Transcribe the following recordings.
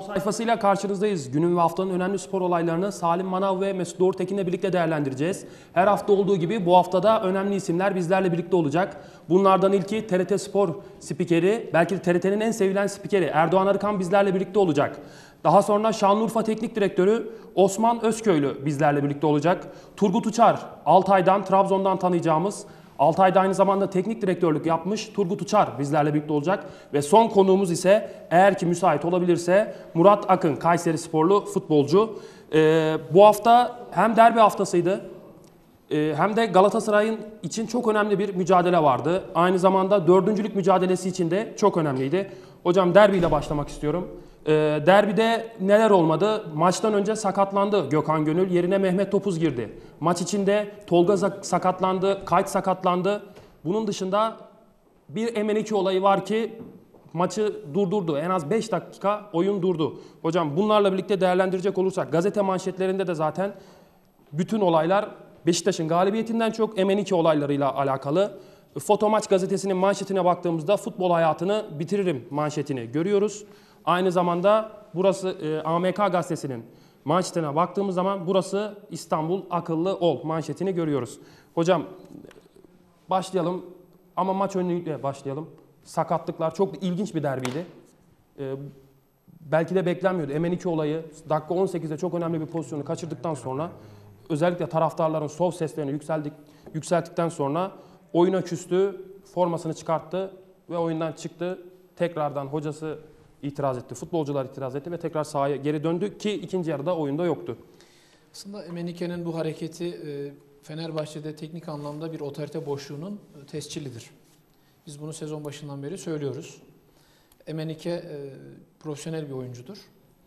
sayfasıyla karşınızdayız. Günün ve haftanın önemli spor olaylarını Salim Manav ve Mesut Doğrutekin'le birlikte değerlendireceğiz. Her hafta olduğu gibi bu haftada önemli isimler bizlerle birlikte olacak. Bunlardan ilki TRT Spor spikeri, belki de TRT'nin en sevilen spikeri Erdoğan Arıkan bizlerle birlikte olacak. Daha sonra Şanlıurfa Teknik Direktörü Osman Özköylü bizlerle birlikte olacak. Turgut Uçar, Altay'dan, Trabzon'dan tanıyacağımız, Altay'da aynı zamanda teknik direktörlük yapmış Turgut Uçar bizlerle birlikte olacak. Ve son konuğumuz ise eğer ki müsait olabilirse Murat Akın, Kayserisporlu futbolcu. Bu hafta hem derbi haftasıydı hem de Galatasaray'ın için çok önemli bir mücadele vardı. Aynı zamanda dördüncülük mücadelesi için de çok önemliydi. Hocam derbiyle başlamak istiyorum. Derbide neler olmadı? Maçtan önce sakatlandı Gökhan Gönül. Yerine Mehmet Topuz girdi. Maç içinde Tolga sakatlandı, Kayt sakatlandı. Bunun dışında bir Emenike olayı var ki maçı durdurdu. En az 5 dakika oyun durdu. Hocam bunlarla birlikte değerlendirecek olursak gazete manşetlerinde de zaten bütün olaylar Beşiktaş'ın galibiyetinden çok Emenike olaylarıyla alakalı. Fotomaç gazetesinin manşetine baktığımızda futbol hayatını bitiririm manşetini görüyoruz. Aynı zamanda burası AMK gazetesinin manşetine baktığımız zaman burası İstanbul akıllı ol manşetini görüyoruz. Hocam başlayalım ama maç önüyle başlayalım. Sakatlıklar çok ilginç bir derbiydi. Belki de beklenmiyordu. Emenike olayı dakika 18'de çok önemli bir pozisyonu kaçırdıktan sonra özellikle taraftarların sov seslerini yükselttikten sonra oyuna küstü, formasını çıkarttı ve oyundan çıktı. Tekrardan hocası itiraz etti, futbolcular itiraz etti ve tekrar sahaya geri döndü ki ikinci yarıda oyunda yoktu. Aslında Emenike'nin bu hareketi Fenerbahçe'de teknik anlamda bir otorite boşluğunun tescillidir. Biz bunu sezon başından beri söylüyoruz. Emenike profesyonel bir oyuncudur.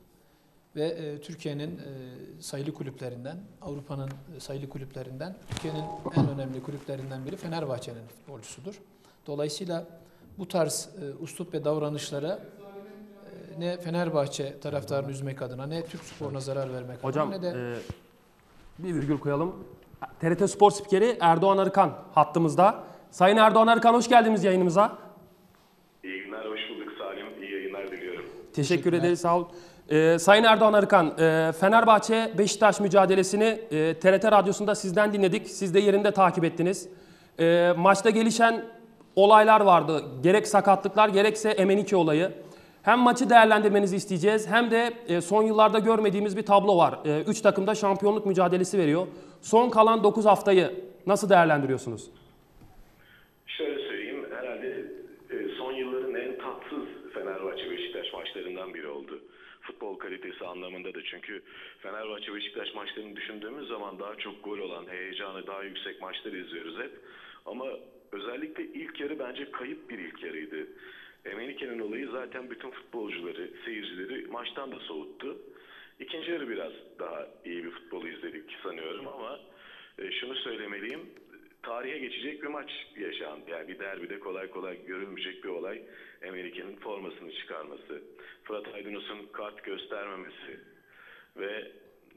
Ve Türkiye'nin sayılı kulüplerinden, Avrupa'nın sayılı kulüplerinden, Türkiye'nin en önemli kulüplerinden biri Fenerbahçe'nin futbolcusudur. Dolayısıyla bu tarz üslup ve davranışlara ne Fenerbahçe taraftarını üzmek adına, ne Türk sporuna zarar vermek Hocam, adına, ne de... bir virgül koyalım. TRT Spor spikeri Erdoğan Arıkan hattımızda. Sayın Erdoğan Arıkan, hoş geldiniz yayınımıza. İyi günler, hoş bulduk Salim. İyi yayınlar diliyorum. Teşekkür ederiz, sağ olun. Sayın Erdoğan Arıkan, Fenerbahçe-Beşiktaş mücadelesini TRT Radyosu'nda sizden dinledik. Siz de yerinde takip ettiniz. Maçta gelişen olaylar vardı. Gerek sakatlıklar gerekse Emenike olayı. Hem maçı değerlendirmenizi isteyeceğiz hem de son yıllarda görmediğimiz bir tablo var. 3 takım da şampiyonluk mücadelesi veriyor. Son kalan 9 haftayı nasıl değerlendiriyorsunuz? Şöyle söyleyeyim, herhalde son yılların en tatsız Fenerbahçe-Beşiktaş maçlarından biri oldu. Futbol kalitesi anlamında da, çünkü Fenerbahçe-Beşiktaş maçlarını düşündüğümüz zaman daha çok gol olan, heyecanı daha yüksek maçları izliyoruz hep. Ama özellikle ilk yarı bence kayıp bir ilk yarıydı. Emenike'nin olayı zaten bütün futbolcuları, seyircileri maçtan da soğuttu. İkinci yarı biraz daha iyi bir futbolu izledik sanıyorum ama şunu söylemeliyim. Tarihe geçecek bir maç yaşandı. Yani bir derbide kolay kolay görülmeyecek bir olay. Emenike'nin formasını çıkarması, Fırat Aydınus'un kart göstermemesi ve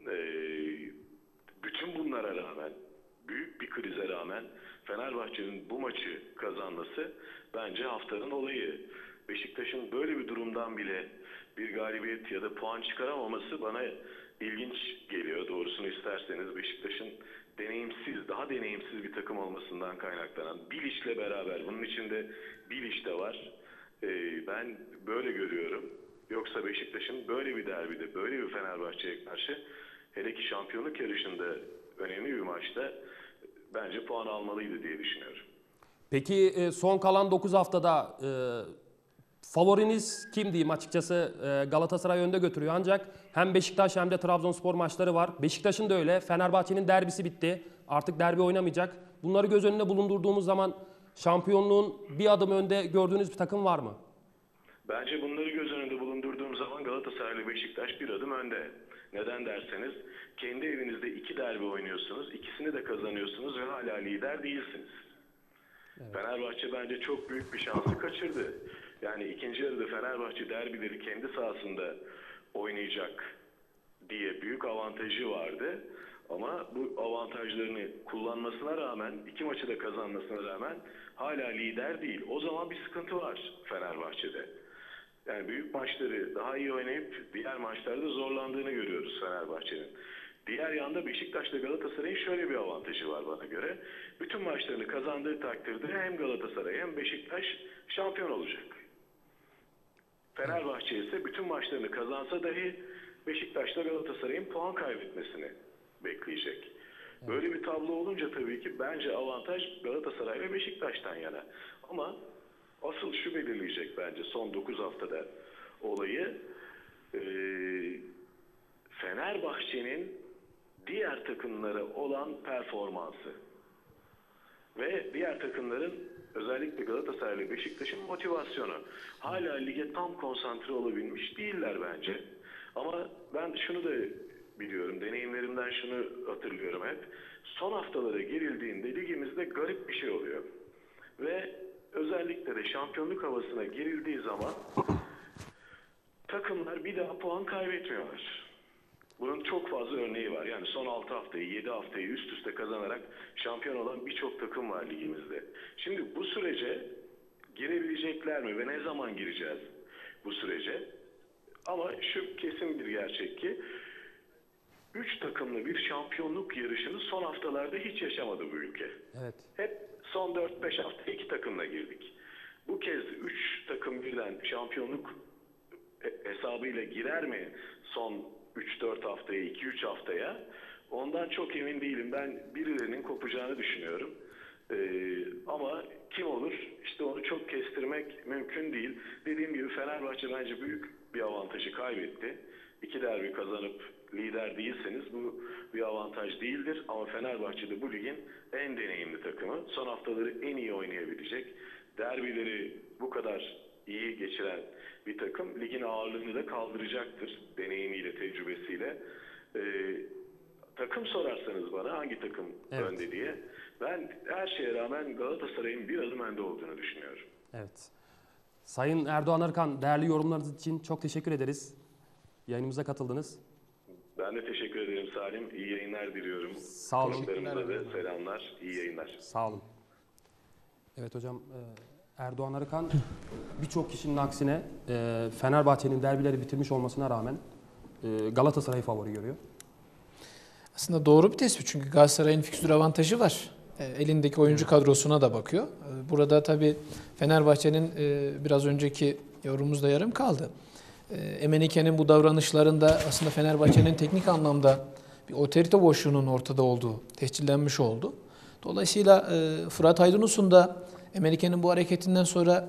bütün bunlara rağmen, büyük bir krize rağmen Fenerbahçe'nin bu maçı kazanması bence haftanın olayı. Beşiktaş'ın böyle bir durumdan bile bir galibiyet ya da puan çıkaramaması bana ilginç geliyor. Doğrusunu isterseniz Beşiktaş'ın daha deneyimsiz bir takım olmasından kaynaklanan Bilic'le beraber, bunun içinde Bilic de var. Ben böyle görüyorum. Yoksa Beşiktaş'ın böyle bir derbide, böyle bir Fenerbahçe'ye karşı, hele ki şampiyonluk yarışında önemli bir maçta bence puan almalıydı diye düşünüyorum. Peki son kalan 9 haftada favoriniz kim diyeyim açıkçası? Galatasaray önde götürüyor ancak hem Beşiktaş hem de Trabzonspor maçları var. Beşiktaş'ın da öyle. Fenerbahçe'nin derbisi bitti. Artık derbi oynamayacak. Bunları göz önünde bulundurduğumuz zaman şampiyonluğun bir adım önde gördüğünüz bir takım var mı? Bence bunları göz önünde bulundurduğum zaman Galatasaray ile Beşiktaş bir adım önde. Neden derseniz, kendi evinizde 2 derbi oynuyorsunuz, ikisini de kazanıyorsunuz ve hala lider değilsiniz. Evet. Fenerbahçe bence çok büyük bir şansı kaçırdı. Yani ikinci yarıda Fenerbahçe derbileri kendi sahasında oynayacak diye büyük avantajı vardı. Ama bu avantajlarını kullanmasına rağmen, 2 maçı da kazanmasına rağmen hala lider değil. O zaman bir sıkıntı var Fenerbahçe'de. Yani büyük maçları daha iyi oynayıp diğer maçlarda zorlandığını görüyoruz Fenerbahçe'nin. Diğer yanda Beşiktaş'la Galatasaray'ın şöyle bir avantajı var bana göre. Bütün maçlarını kazandığı takdirde hem Galatasaray hem Beşiktaş şampiyon olacak. Fenerbahçe ise bütün maçlarını kazansa dahi Beşiktaş'la Galatasaray'ın puan kaybetmesini bekleyecek. Böyle bir tablo olunca tabii ki bence avantaj Galatasaray ve Beşiktaş'tan yana. Ama asıl şu belirleyecek bence son 9 haftada olayı. Fenerbahçe'nin diğer takımlara olan performansı ve diğer takımların özellikle Galatasaray ve Beşiktaş'ın motivasyonu. Hala lige tam konsantre olabilmiş değiller bence. Ama ben şunu da biliyorum, deneyimlerimden şunu hatırlıyorum hep. Son haftalara girildiğinde ligimizde garip bir şey oluyor. Ve özellikle de şampiyonluk havasına girildiği zaman takımlar bir daha puan kaybetmiyorlar. Bunun çok fazla örneği var. Yani son 6 haftayı, 7 haftayı üst üste kazanarak şampiyon olan birçok takım var ligimizde. Şimdi bu sürece girebilecekler mi ve ne zaman gireceğiz bu sürece? Ama şu kesin bir gerçek ki 3 takımlı bir şampiyonluk yarışını son haftalarda hiç yaşamadı bu ülke. Evet. Hep son 4-5 hafta 2 takımla girdik. Bu kez 3 takım birden şampiyonluk hesabıyla girer mi son 3-4 haftaya, 2-3 haftaya? Ondan çok emin değilim. Ben birilerinin kopacağını düşünüyorum. Ama kim olur? İşte onu çok kestirmek mümkün değil. Dediğim gibi Fenerbahçe bence büyük bir avantajı kaybetti. 2 derbi kazanıp lider değilseniz bu bir avantaj değildir. Ama Fenerbahçe de bu ligin en deneyimli takımı. Son haftaları en iyi oynayabilecek. Derbileri bu kadar iyi geçiren bir takım ligin ağırlığını da kaldıracaktır. Deneyimiyle, tecrübesiyle. Takım sorarsanız bana hangi takım önde diye. Ben her şeye rağmen Galatasaray'ın bir adım önde olduğunu düşünüyorum. Evet. Sayın Erdoğan Arıkan, değerli yorumlarınız için çok teşekkür ederiz. Yayınımıza katıldınız. Ben de teşekkür ederim Salim. İyi yayınlar diliyorum. Sağ olun. Konuklarımıza da selamlar. İyi yayınlar. Sağ olun. Evet hocam, Erdoğan Arıkan birçok kişinin aksine Fenerbahçe'nin derbileri bitirmiş olmasına rağmen Galatasaray'ı favori görüyor. Aslında doğru bir tespit çünkü Galatasaray'ın fikstür avantajı var. Elindeki oyuncu kadrosuna da bakıyor. Burada tabii Fenerbahçe'nin biraz önceki yorumumuz da yarım kaldı. Emenike'nin bu davranışlarında aslında Fenerbahçe'nin teknik anlamda bir otorite boşluğunun ortada olduğu tescillenmiş oldu. Dolayısıyla Fırat Aydınus'un da Emenike'nin bu hareketinden sonra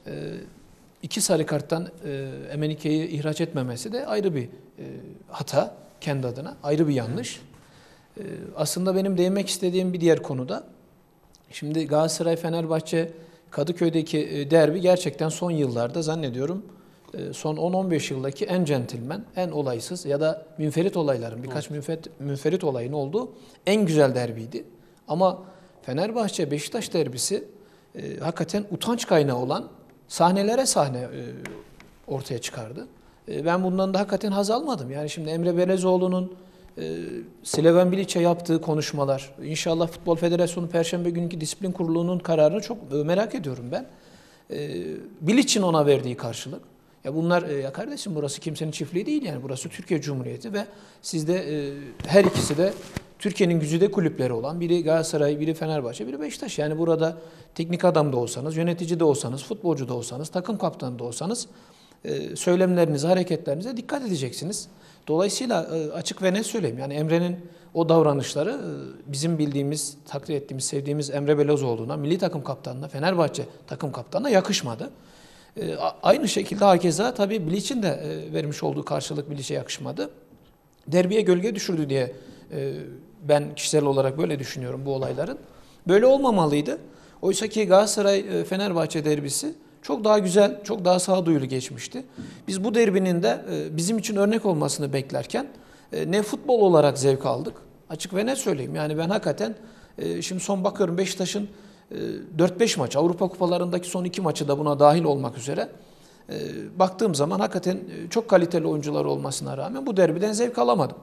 2 sarı karttan Emenike'yi ihraç etmemesi de ayrı bir hata kendi adına, ayrı bir yanlış. Aslında benim değinmek istediğim bir diğer konuda, şimdi Galatasaray-Fenerbahçe Kadıköy'deki derbi gerçekten son yıllarda zannediyorum son 10-15 yıldaki en centilmen, en olaysız ya da münferit olayların, birkaç münferit olayın olduğu en güzel derbiydi. Ama Fenerbahçe-Beşiktaş derbisi hakikaten utanç kaynağı olan sahnelere sahne ortaya çıkardı. Ben bundan da hakikaten haz almadım. Yani şimdi Emre Belezoğlu'nun Slaven Bilic'e yaptığı konuşmalar, İnşallah Futbol Federasyonu Perşembe günkü disiplin kurulunun kararını çok merak ediyorum ben. Bilic'in ona verdiği karşılık. Ya bunlar, ya kardeşim burası kimsenin çiftliği değil yani, burası Türkiye Cumhuriyeti ve sizde her ikisi de Türkiye'nin güzide kulüpleri olan, biri Galatasaray, biri Fenerbahçe, biri Beşiktaş. Yani burada teknik adam da olsanız, yönetici de olsanız, futbolcu da olsanız, takım kaptanı da olsanız söylemlerinize, hareketlerinize dikkat edeceksiniz. Dolayısıyla açık ve net söyleyeyim. Yani Emre'nin o davranışları bizim bildiğimiz, takdir ettiğimiz, sevdiğimiz Emre Belezoğlu'na, milli takım kaptanına, Fenerbahçe takım kaptanına yakışmadı. Aynı şekilde hakeza tabii Bilic'in de vermiş olduğu karşılık Bilic'e yakışmadı. Derbiye gölge düşürdü diye ben kişisel olarak böyle düşünüyorum bu olayların. Böyle olmamalıydı. Oysa ki Galatasaray-Fenerbahçe derbisi çok daha güzel, çok daha sağduyulu geçmişti. Biz bu derbinin de bizim için örnek olmasını beklerken ne futbol olarak zevk aldık. Açık ve net söyleyeyim. Yani ben hakikaten şimdi son bakıyorum Beşiktaş'ın 4-5 maç, Avrupa kupalarındaki son 2 maçı da buna dahil olmak üzere baktığım zaman hakikaten çok kaliteli oyuncular olmasına rağmen bu derbiden zevk alamadım.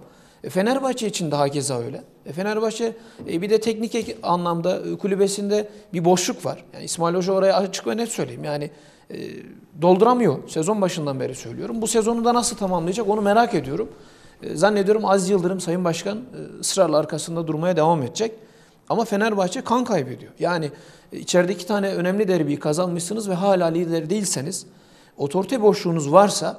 Fenerbahçe için daha keza öyle. Fenerbahçe bir de teknik anlamda kulübesinde bir boşluk var. Yani İsmail Hoca oraya açık ve net söyleyeyim. Yani dolduramıyor. Sezon başından beri söylüyorum. Bu sezonu da nasıl tamamlayacak onu merak ediyorum. Zannediyorum Aziz Yıldırım Sayın Başkan ısrarla arkasında durmaya devam edecek. Ama Fenerbahçe kan kaybediyor. Yani içeride 2 tane önemli derbiyi kazanmışsınız ve hala lider değilseniz, otorite boşluğunuz varsa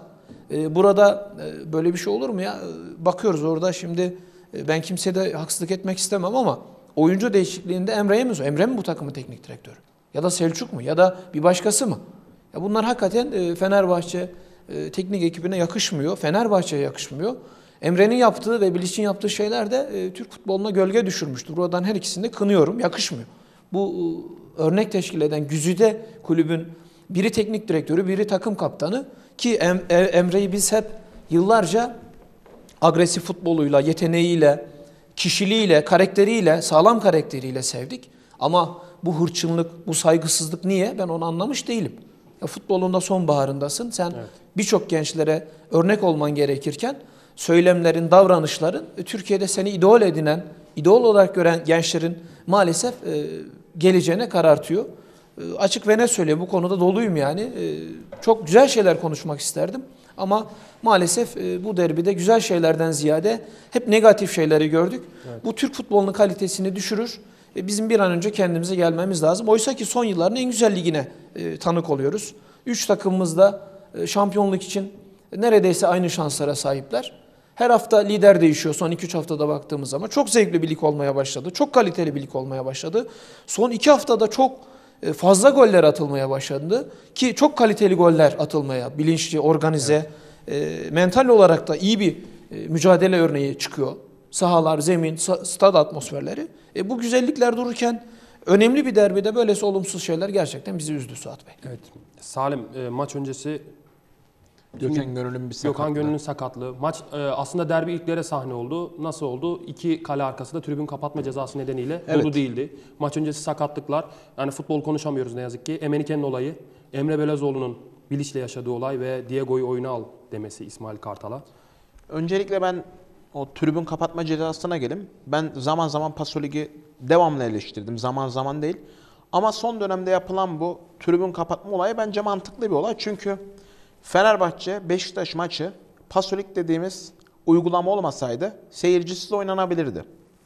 burada böyle bir şey olur mu ya? Bakıyoruz orada şimdi ben kimseye de haksızlık etmek istemem ama oyuncu değişikliğinde Emre'ye mi? Emre mi bu takımın teknik direktörü? Ya da Selçuk mu? Ya da bir başkası mı? Ya bunlar hakikaten Fenerbahçe teknik ekibine yakışmıyor. Fenerbahçe'ye yakışmıyor. Emre'nin yaptığı ve Bilic'in yaptığı şeyler de Türk futboluna gölge düşürmüştür. Buradan her ikisini de kınıyorum. Yakışmıyor. Bu örnek teşkil eden güzide kulübün biri teknik direktörü, biri takım kaptanı ki Emre'yi biz hep yıllarca agresif futboluyla, yeteneğiyle, kişiliğiyle, karakteriyle, sağlam karakteriyle sevdik. Ama bu hırçınlık, bu saygısızlık niye? Ben onu anlamış değilim. Ya futbolunda sonbaharındasın. Sen birçok gençlere örnek olman gerekirken söylemlerin, davranışların Türkiye'de seni idol edinen, idol olarak gören gençlerin maalesef geleceğine karartıyor. Açık ve net söyleyeyim, bu konuda doluyum yani. Çok güzel şeyler konuşmak isterdim ama maalesef bu derbide güzel şeylerden ziyade hep negatif şeyleri gördük. Evet. Bu Türk futbolunun kalitesini düşürür. Bizim bir an önce kendimize gelmemiz lazım. Oysa ki son yılların en güzel ligine tanık oluyoruz. 3 takımımız da şampiyonluk için neredeyse aynı şanslara sahipler. Her hafta lider değişiyor son 2-3 haftada baktığımız zaman. Çok zevkli bir lig olmaya başladı. Çok kaliteli bir lig olmaya başladı. Son 2 haftada çok fazla goller atılmaya başladı. Ki çok kaliteli goller atılmaya, bilinçli, organize, mental olarak da iyi bir mücadele örneği çıkıyor. Sahalar, zemin, stad atmosferleri. Bu güzellikler dururken önemli bir derbide böylesi olumsuz şeyler gerçekten bizi üzdü Suat Bey. Evet. Salim, maç öncesi Gökhan Gönül'ün bir sakatlığı. Gökhan Gönül'ün sakatlığı. Maç aslında derbi ilklere sahne oldu. Nasıl oldu? 2 kale arkası da tribün kapatma cezası nedeniyle dolu değildi. Maç öncesi sakatlıklar. Yani futbol konuşamıyoruz ne yazık ki. Emenike'nin olayı, Emre Belezoğlu'nun Bilic'le yaşadığı olay ve Diego'yu oyuna al demesi İsmail Kartal'a. Öncelikle ben o tribün kapatma cezasına geleyim. Ben zaman zaman Pasolik'i devamlı eleştirdim. Zaman zaman değil. Ama son dönemde yapılan bu tribün kapatma olayı bence mantıklı bir olay. Çünkü Fenerbahçe Beşiktaş maçı Pasolik dediğimiz uygulama olmasaydı seyircisiz oynanabilirdi.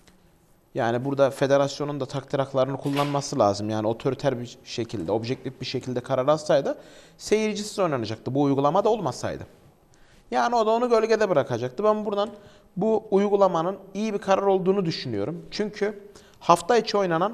Yani burada federasyonun da takdir haklarını kullanması lazım. Yani otoriter bir şekilde, objektif bir şekilde karar alsaydı seyircisiz oynanacaktı. Bu uygulama da olmasaydı. Yani o da onu gölgede bırakacaktı. Ben buradan bu uygulamanın iyi bir karar olduğunu düşünüyorum. Çünkü hafta içi oynanan,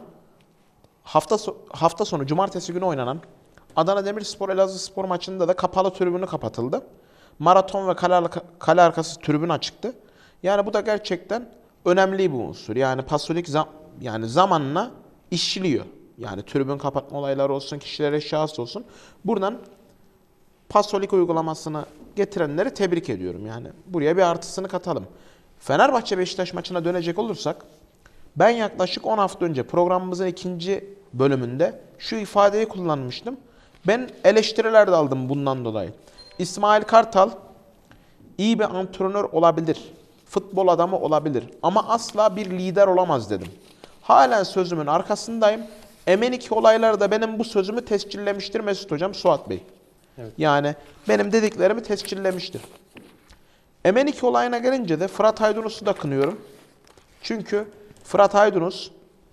hafta sonu cumartesi günü oynanan Adana Demirspor Elazığspor maçında da kapalı tribünü kapatıldı. Maraton ve kale arkası tribün açıktı. Yani bu da gerçekten önemli bir unsur. Yani Pasolik yani zamanla işliyor. Yani tribün kapatma olayları olsun, kişilere şahıs olsun. Buradan Pasolik uygulamasını getirenleri tebrik ediyorum. Yani buraya bir artısını katalım. Fenerbahçe Beşiktaş maçına dönecek olursak ben yaklaşık 10 hafta önce programımızın 2. bölümünde şu ifadeyi kullanmıştım. Ben eleştiriler de aldım bundan dolayı. İsmail Kartal iyi bir antrenör olabilir. Futbol adamı olabilir. Ama asla bir lider olamaz dedim. Halen sözümün arkasındayım. Emenike olayları da benim bu sözümü tescillemiştir Mesut Hocam, Suat Bey. Evet. Yani benim dediklerimi tescillemiştir. Emenike olayına gelince de Fırat Aydınus'u da kınıyorum. Çünkü Fırat Aydınus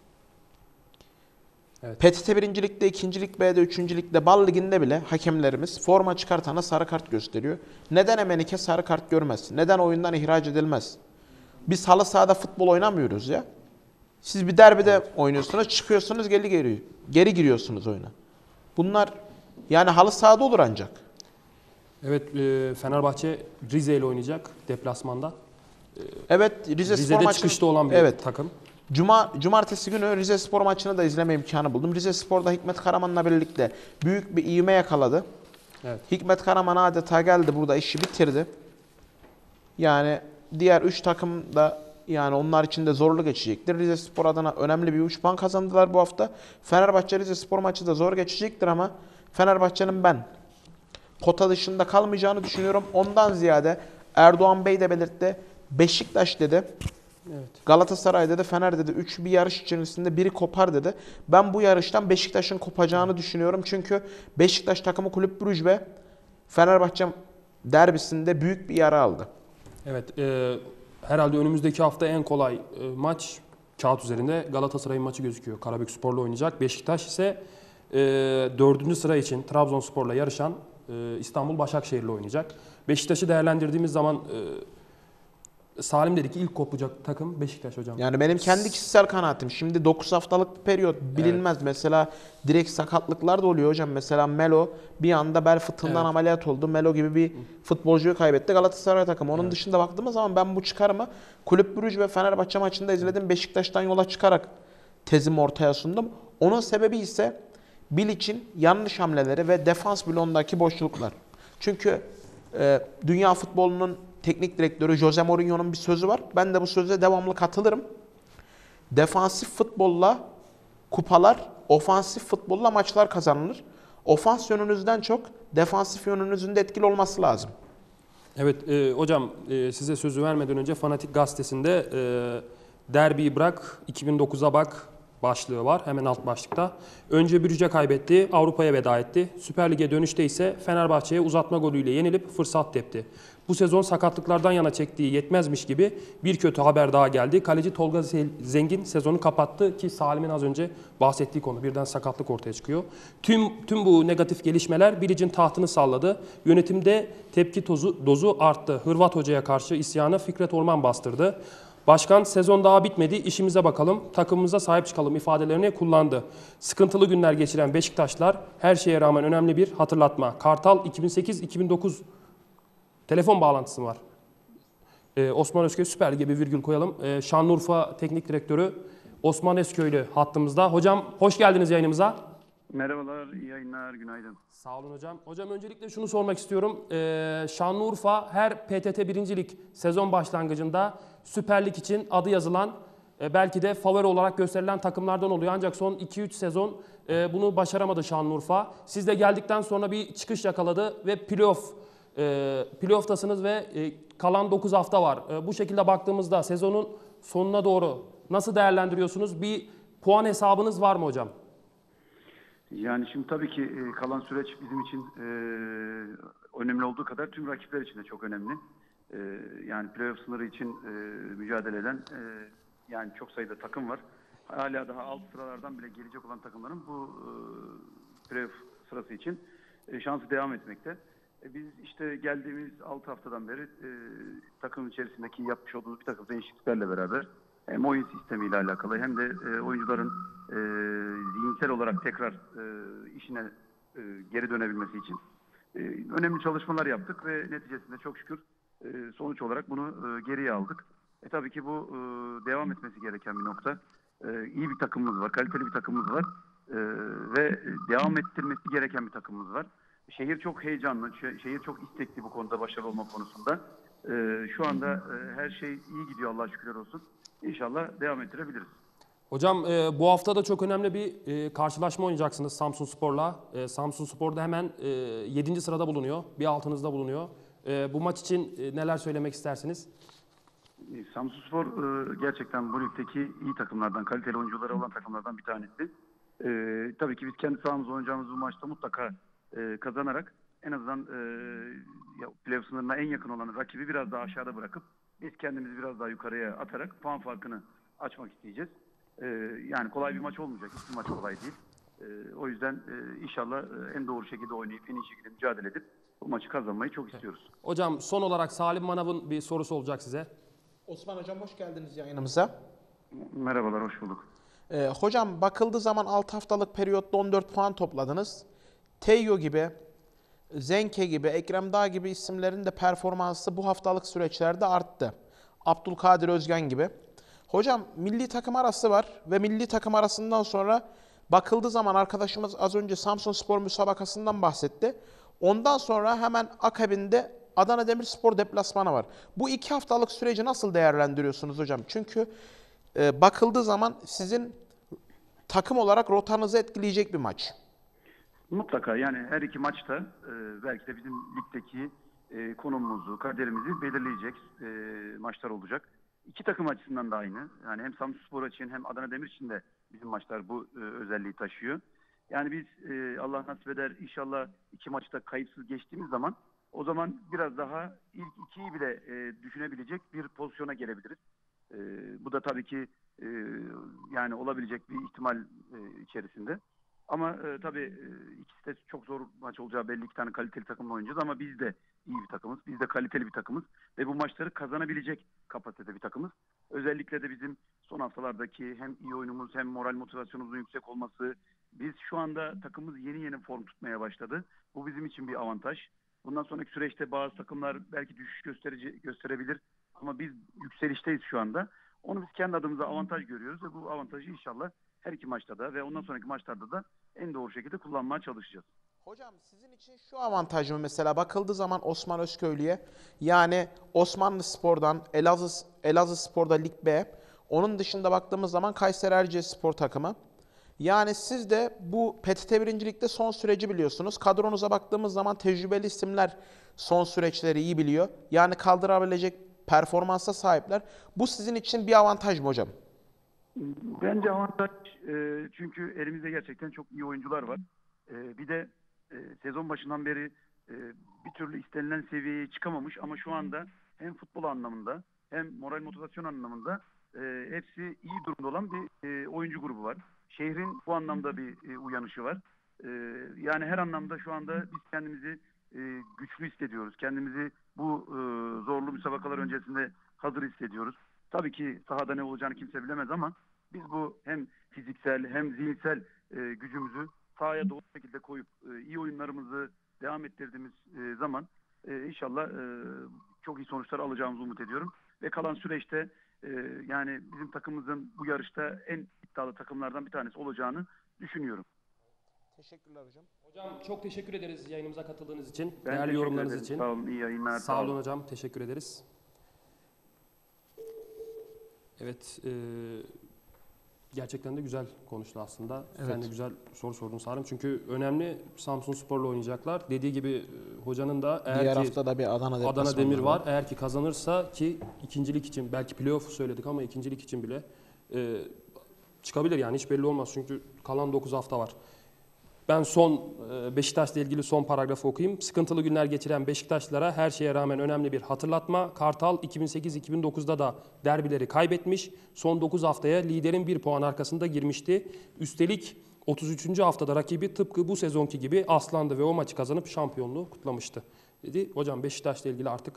PTT 1. Lig'de, 2. Lig B'de, 3. Lig'de, Bal Ligi'nde bile hakemlerimiz forma çıkartana sarı kart gösteriyor. Neden Emenike sarı kart görmez? Neden oyundan ihraç edilmez? Biz halı sahada futbol oynamıyoruz ya. Siz bir derbide oynuyorsunuz, çıkıyorsunuz, geri giriyorsunuz oyuna. Bunlar yani halı sahada olur ancak. Evet, Fenerbahçe Rize ile oynayacak deplasmanda. Evet, Rize'de çıkışta olan bir takım. Cumartesi günü Rizespor maçını da izleme imkanı buldum. Rizespor'da Hikmet Karaman'la birlikte büyük bir ivme yakaladı. Evet. Hikmet Karaman adeta geldi, burada işi bitirdi. Yani diğer 3 takım da yani onlar için de zorlu geçecektir. Rizespor adına önemli bir 3 puan kazandılar bu hafta. Fenerbahçe Rizespor maçı da zor geçecektir ama Fenerbahçe'nin ben pota dışında kalmayacağını düşünüyorum. Ondan ziyade Erdoğan Bey de belirtti. Beşiktaş dedi. Evet. Galatasaray dedi, Fener dedi. Üçü bir yarış içerisinde biri kopar dedi. Ben bu yarıştan Beşiktaş'ın kopacağını düşünüyorum. Çünkü Beşiktaş takımı Kulüp Brugge ve Fenerbahçe derbisinde büyük bir yara aldı. Evet, herhalde önümüzdeki hafta en kolay maç kağıt üzerinde Galatasaray'ın maçı gözüküyor. Karabükspor'la oynayacak. Beşiktaş ise 4. sıra için Trabzonspor'la yarışan İstanbul Başakşehir'le oynayacak. Beşiktaş'ı değerlendirdiğimiz zaman Salim dedi ki ilk kopacak takım Beşiktaş hocam. Yani benim kendi kişisel kanaatim. Şimdi 9 haftalık bir periyot bilinmez. Mesela direkt sakatlıklar da oluyor hocam. Mesela Melo bir anda bel fıtığından ameliyat oldu. Melo gibi bir futbolcuyu kaybetti Galatasaray takımı. Onun dışında baktığımız zaman ben bu çıkarımı Kulüp Brugge ve Fenerbahçe maçında izledim. Beşiktaş'tan yola çıkarak tezimi ortaya sundum. Onun sebebi ise Bilic'in yanlış hamleleri ve defans bloğundaki boşluklar. Çünkü dünya futbolunun teknik direktörü Jose Mourinho'nun bir sözü var. Ben de bu söze devamlı katılırım. Defansif futbolla kupalar, ofansif futbolla maçlar kazanılır. Ofans yönünüzden çok defansif yönünüzün de etkili olması lazım. Evet hocam size sözü vermeden önce Fanatik Gazetesi'nde derbiyi bırak 2009'a bak başlığı var hemen alt başlıkta. Önce Brugge kaybetti, Avrupa'ya veda etti. Süper Lig'e dönüşte ise Fenerbahçe'ye uzatma golüyle yenilip fırsat tepti. Bu sezon sakatlıklardan yana çektiği yetmezmiş gibi bir kötü haber daha geldi. Kaleci Tolga Zengin sezonu kapattı ki Salim'in az önce bahsettiği konu birden sakatlık ortaya çıkıyor. Tüm bu negatif gelişmeler Bilic'in tahtını salladı. Yönetimde tepki dozu arttı. Hırvat hocaya karşı isyanı Fikret Orman bastırdı. Başkan sezon daha bitmedi, işimize bakalım, takımımıza sahip çıkalım ifadelerini kullandı. Sıkıntılı günler geçiren Beşiktaşlar her şeye rağmen önemli bir hatırlatma. Kartal 2008-2009 telefon bağlantısı var. Osman Özköy Süper Lig'e bir virgül koyalım. Şanlıurfa Teknik Direktörü Osman Özköylü hattımızda. Hocam hoş geldiniz yayınımıza. Merhabalar, iyi yayınlar, günaydın. Sağ olun hocam. Hocam öncelikle şunu sormak istiyorum. Şanlıurfa her PTT 1. Lig sezon başlangıcında Süper Lig için adı yazılan belki de favori olarak gösterilen takımlardan oluyor. Ancak son 2-3 sezon bunu başaramadı Şanlıurfa. Siz de geldikten sonra bir çıkış yakaladı ve playoff'tasınız ve kalan 9 hafta var. Bu şekilde baktığımızda sezonun sonuna doğru nasıl değerlendiriyorsunuz? Bir puan hesabınız var mı hocam? Yani şimdi tabii ki kalan süreç bizim için önemli olduğu kadar tüm rakipler için de çok önemli. Yani playoff sınırı için mücadele eden yani çok sayıda takım var. Hala daha alt sıralardan bile gelecek olan takımların bu playoff sırası için şansı devam etmekte. Biz işte geldiğimiz 6 haftadan beri takım içerisindeki yapmış olduğumuz bir takım değişikliklerle beraber hem oyun sistemiyle alakalı hem de oyuncuların zihinsel olarak tekrar işine geri dönebilmesi için önemli çalışmalar yaptık ve neticesinde çok şükür sonuç olarak bunu geriye aldık. Tabii ki bu devam etmesi gereken bir nokta. İyi bir takımımız var, kaliteli bir takımımız var ve devam ettirmesi gereken bir takımımız var. Şehir çok heyecanlı, şehir çok istekli bu konuda başarılı olma konusunda. Şu anda her şey iyi gidiyor Allah'a şükürler olsun. İnşallah devam ettirebiliriz. Hocam bu hafta da çok önemli bir karşılaşma oynayacaksınız Samsunspor'la. Samsunspor da hemen 7. sırada bulunuyor, bir altınızda bulunuyor. Bu maç için neler söylemek istersiniz? Samsunspor gerçekten bu ligdeki iyi takımlardan, kaliteli oyuncuları olan takımlardan bir tanesi. Tabii ki biz kendi sahamızda oynayacağımız bu maçta mutlaka kazanarak en azından playoff sınırına en yakın olan rakibi biraz daha aşağıda bırakıp biz kendimizi biraz daha yukarıya atarak puan farkını açmak isteyeceğiz. Yani kolay bir maç olmayacak. Hiçbir maç kolay değil. O yüzden inşallah en doğru şekilde oynayıp en iyi şekilde mücadele edip bu maçı kazanmayı çok istiyoruz. Hocam son olarak Salim Manav'ın bir sorusu olacak size. Osman Hocam hoş geldiniz yayınımıza. Merhabalar, hoş bulduk. Hocam bakıldığı zaman 6 haftalık periyotta 14 puan topladınız. Teyyo gibi, Zenke gibi, Ekrem Dağ gibi isimlerin de performansı bu haftalık süreçlerde arttı. Abdülkadir Özgen gibi. Hocam milli takım arası var ve milli takım arasından sonra bakıldığı zaman arkadaşımız az önce Samsunspor müsabakasından bahsetti. Ondan sonra hemen akabinde Adana Demirspor deplasmanı var. Bu 2 haftalık süreci nasıl değerlendiriyorsunuz hocam? Çünkü bakıldığı zaman sizin takım olarak rotanızı etkileyecek bir maç. Mutlaka yani her iki maçta belki de bizim ligdeki konumumuzu, kaderimizi belirleyecek maçlar olacak. İki takım açısından da aynı. Yani hem Samsunspor için hem Adana Demir için de bizim maçlar bu özelliği taşıyor. Yani biz Allah nasip eder inşallah iki maçta kayıpsız geçtiğimiz zaman o zaman biraz daha ilk ikiyi bile düşünebilecek bir pozisyona gelebiliriz. Bu da tabii ki yani olabilecek bir ihtimal içerisinde. Ama tabii ikisi de çok zor maç olacağı belli, iki tane kaliteli takımla oynayacağız ama biz de iyi bir takımız, biz de kaliteli bir takımız ve bu maçları kazanabilecek kapasitede bir takımız. Özellikle de bizim son haftalardaki hem iyi oyunumuz hem moral motivasyonumuzun yüksek olması, biz şu anda takımımız yeni form tutmaya başladı. Bu bizim için bir avantaj. Bundan sonraki süreçte bazı takımlar belki düşüş gösterebilir ama biz yükselişteyiz şu anda. Onu biz kendi adımıza avantaj görüyoruz ve bu avantajı inşallah her iki maçta da ve ondan sonraki maçlarda da en doğru şekilde kullanmaya çalışacağız. Hocam sizin için şu avantaj mı mesela bakıldığı zaman Osman Özköylü'ye, yani Osmanlıspor'dan Elazığspor'da Lig B, onun dışında baktığımız zaman Kayseri Erciyesspor takımı. Yani siz de bu PTT 1. Lig'de son süreci biliyorsunuz. Kadronuza baktığımız zaman tecrübeli isimler son süreçleri iyi biliyor. Yani kaldırabilecek performansa sahipler. Bu sizin için bir avantaj mı hocam? Bence avantaj çünkü elimizde gerçekten çok iyi oyuncular var. Bir de sezon başından beri bir türlü istenilen seviyeye çıkamamış ama şu anda hem futbol anlamında hem moral motivasyon anlamında hepsi iyi durumda olan bir oyuncu grubu var. Şehrin bu anlamda bir uyanışı var. Yani her anlamda şu anda biz kendimizi güçlü hissediyoruz. Kendimizi bu zorlu müsabakalar öncesinde hazır hissediyoruz. Tabii ki sahada ne olacağını kimse bilemez ama biz bu hem fiziksel hem zihinsel gücümüzü sahaya doğru şekilde koyup iyi oyunlarımızı devam ettirdiğimiz zaman inşallah çok iyi sonuçlar alacağımızı umut ediyorum. Ve kalan süreçte yani bizim takımımızın bu yarışta en iddialı takımlardan bir tanesi olacağını düşünüyorum. Teşekkürler hocam. Hocam çok teşekkür ederiz yayınımıza katıldığınız için, Ben değerli teşekkür yorumlarınız ederim. için. Sağ olun, iyi yayınlar. Sağ olun hocam, teşekkür ederiz. Evet, gerçekten de güzel konuştu aslında. Evet. Sen de güzel soru sordun Salim. Çünkü önemli, Samsunspor'la oynayacaklar. Dediği gibi hocanın da eğer Diğer ki hafta da bir Adana Adana Demir var. Eğer ki kazanırsa, ki ikincilik için, belki playoff söyledik ama ikincilik için bile çıkabilir yani, hiç belli olmaz. Çünkü kalan 9 hafta var. Ben son Beşiktaş'la ilgili son paragrafı okuyayım. Sıkıntılı günler geçiren Beşiktaşlılara her şeye rağmen önemli bir hatırlatma. Kartal 2008-2009'da da derbileri kaybetmiş. Son 9 haftaya liderin 1 puan arkasında girmişti. Üstelik 33. haftada rakibi tıpkı bu sezonki gibi aslandı ve o maçı kazanıp şampiyonluğu kutlamıştı dedi. Hocam Beşiktaş'la ilgili artık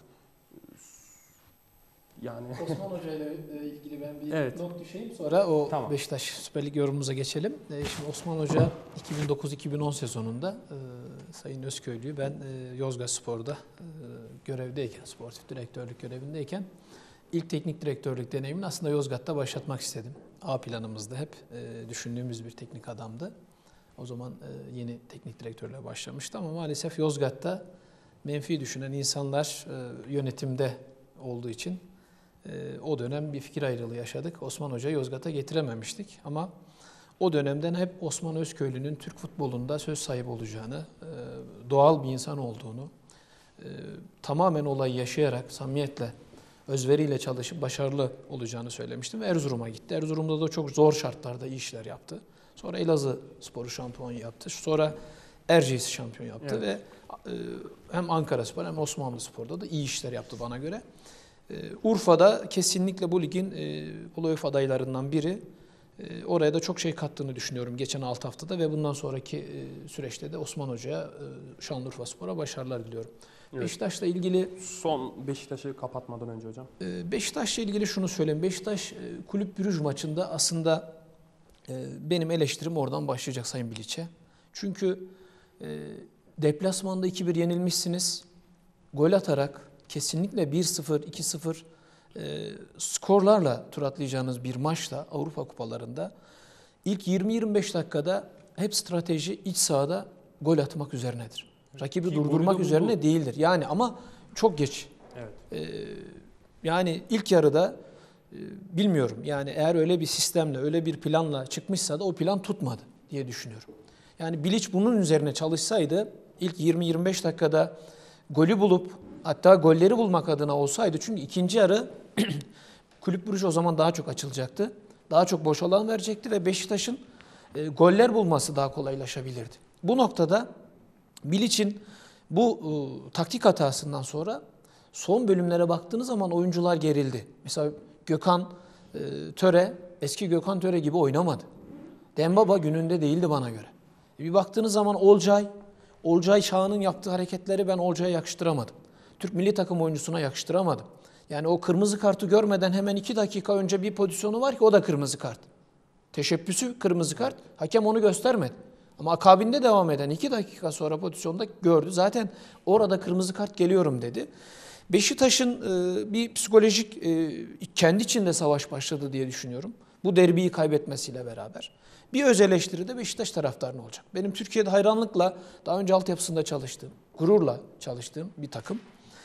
yani Osman Hoca ile ilgili ben bir Evet. not düşeyim. Sonra o Tamam. Beşiktaş Süper Lig yorumumuza geçelim. Şimdi Osman Hoca 2009-2010 sezonunda Sayın Özköylü'yü ben Yozgatspor'da görevdeyken, sportif direktörlük görevindeyken ilk teknik direktörlük deneyimini aslında Yozgat'ta başlatmak istedim. A planımızda hep düşündüğümüz bir teknik adamdı. O zaman yeni teknik direktörle başlamıştı ama maalesef Yozgat'ta menfi düşünen insanlar yönetimde olduğu için o dönem bir fikir ayrılığı yaşadık. Osman Hoca'yı Yozgat'a getirememiştik ama o dönemden hep Osman Özköylü'nün Türk futbolunda söz sahibi olacağını, doğal bir insan olduğunu, tamamen olayı yaşayarak, samimiyetle, özveriyle çalışıp başarılı olacağını söylemiştim. Erzurum'a gitti. Erzurum'da da çok zor şartlarda iyi işler yaptı. Sonra Elazığspor'u şampiyon yaptı. Sonra Erciyes'i şampiyon yaptı ve hem Ankaraspor hem Osmanlıspor'da da iyi işler yaptı bana göre. Urfa'da kesinlikle bu ligin playoff adaylarından biri. Oraya da çok şey kattığını düşünüyorum geçen 6 haftada ve bundan sonraki süreçte de Osman Hoca'ya, Şanlıurfaspor'a başarılar diliyorum. Evet. Beşiktaş'la ilgili son Beşiktaş'ı kapatmadan önce hocam. Beşiktaş'la ilgili şunu söyleyeyim. Beşiktaş Kulüp Brugge maçında aslında benim eleştirim oradan başlayacak Sayın Bilic'e. Çünkü deplasmanda 2-1 yenilmişsiniz. Gol atarak kesinlikle 1-0, 2-0 skorlarla tur atlayacağınız bir maçta Avrupa kupalarında ilk 20-25 dakikada hep strateji iç sahada gol atmak üzerinedir. Rakibi Ki durdurmak golü de üzerine buldu. değildir. Yani ama çok geç. Evet. Yani ilk yarıda bilmiyorum. Yani eğer öyle bir sistemle, öyle bir planla çıkmışsa da o plan tutmadı diye düşünüyorum. Yani Bilic bunun üzerine çalışsaydı ilk 20-25 dakikada golü bulup hatta golleri bulmak adına olsaydı, çünkü ikinci yarı Kulüp Brugge o zaman daha çok açılacaktı. Daha çok boş alan verecekti ve Beşiktaş'ın goller bulması daha kolaylaşabilirdi. Bu noktada Bilic'in bu taktik hatasından sonra son bölümlere baktığınız zaman oyuncular gerildi. Mesela Gökhan Töre, eski Gökhan Töre gibi oynamadı. Dembaba gününde değildi bana göre. Bir baktığınız zaman Olcay Şahan'ın yaptığı hareketleri ben Olcay'a yakıştıramadım. Türk milli takım oyuncusuna yakıştıramadım. Yani o kırmızı kartı görmeden hemen 2 dakika önce bir pozisyonu var ki o da kırmızı kart. Teşebbüsü kırmızı kart. Hakem onu göstermedi. Ama akabinde devam eden 2 dakika sonra pozisyonda gördü. Zaten orada kırmızı kart geliyorum dedi. Beşiktaş'ın bir psikolojik kendi içinde savaş başladı diye düşünüyorum. Bu derbiyi kaybetmesiyle beraber. Bir öz eleştiri de Beşiktaş taraftarına olacak. Benim Türkiye'de hayranlıkla, daha önce altyapısında çalıştığım, gururla çalıştığım bir takım.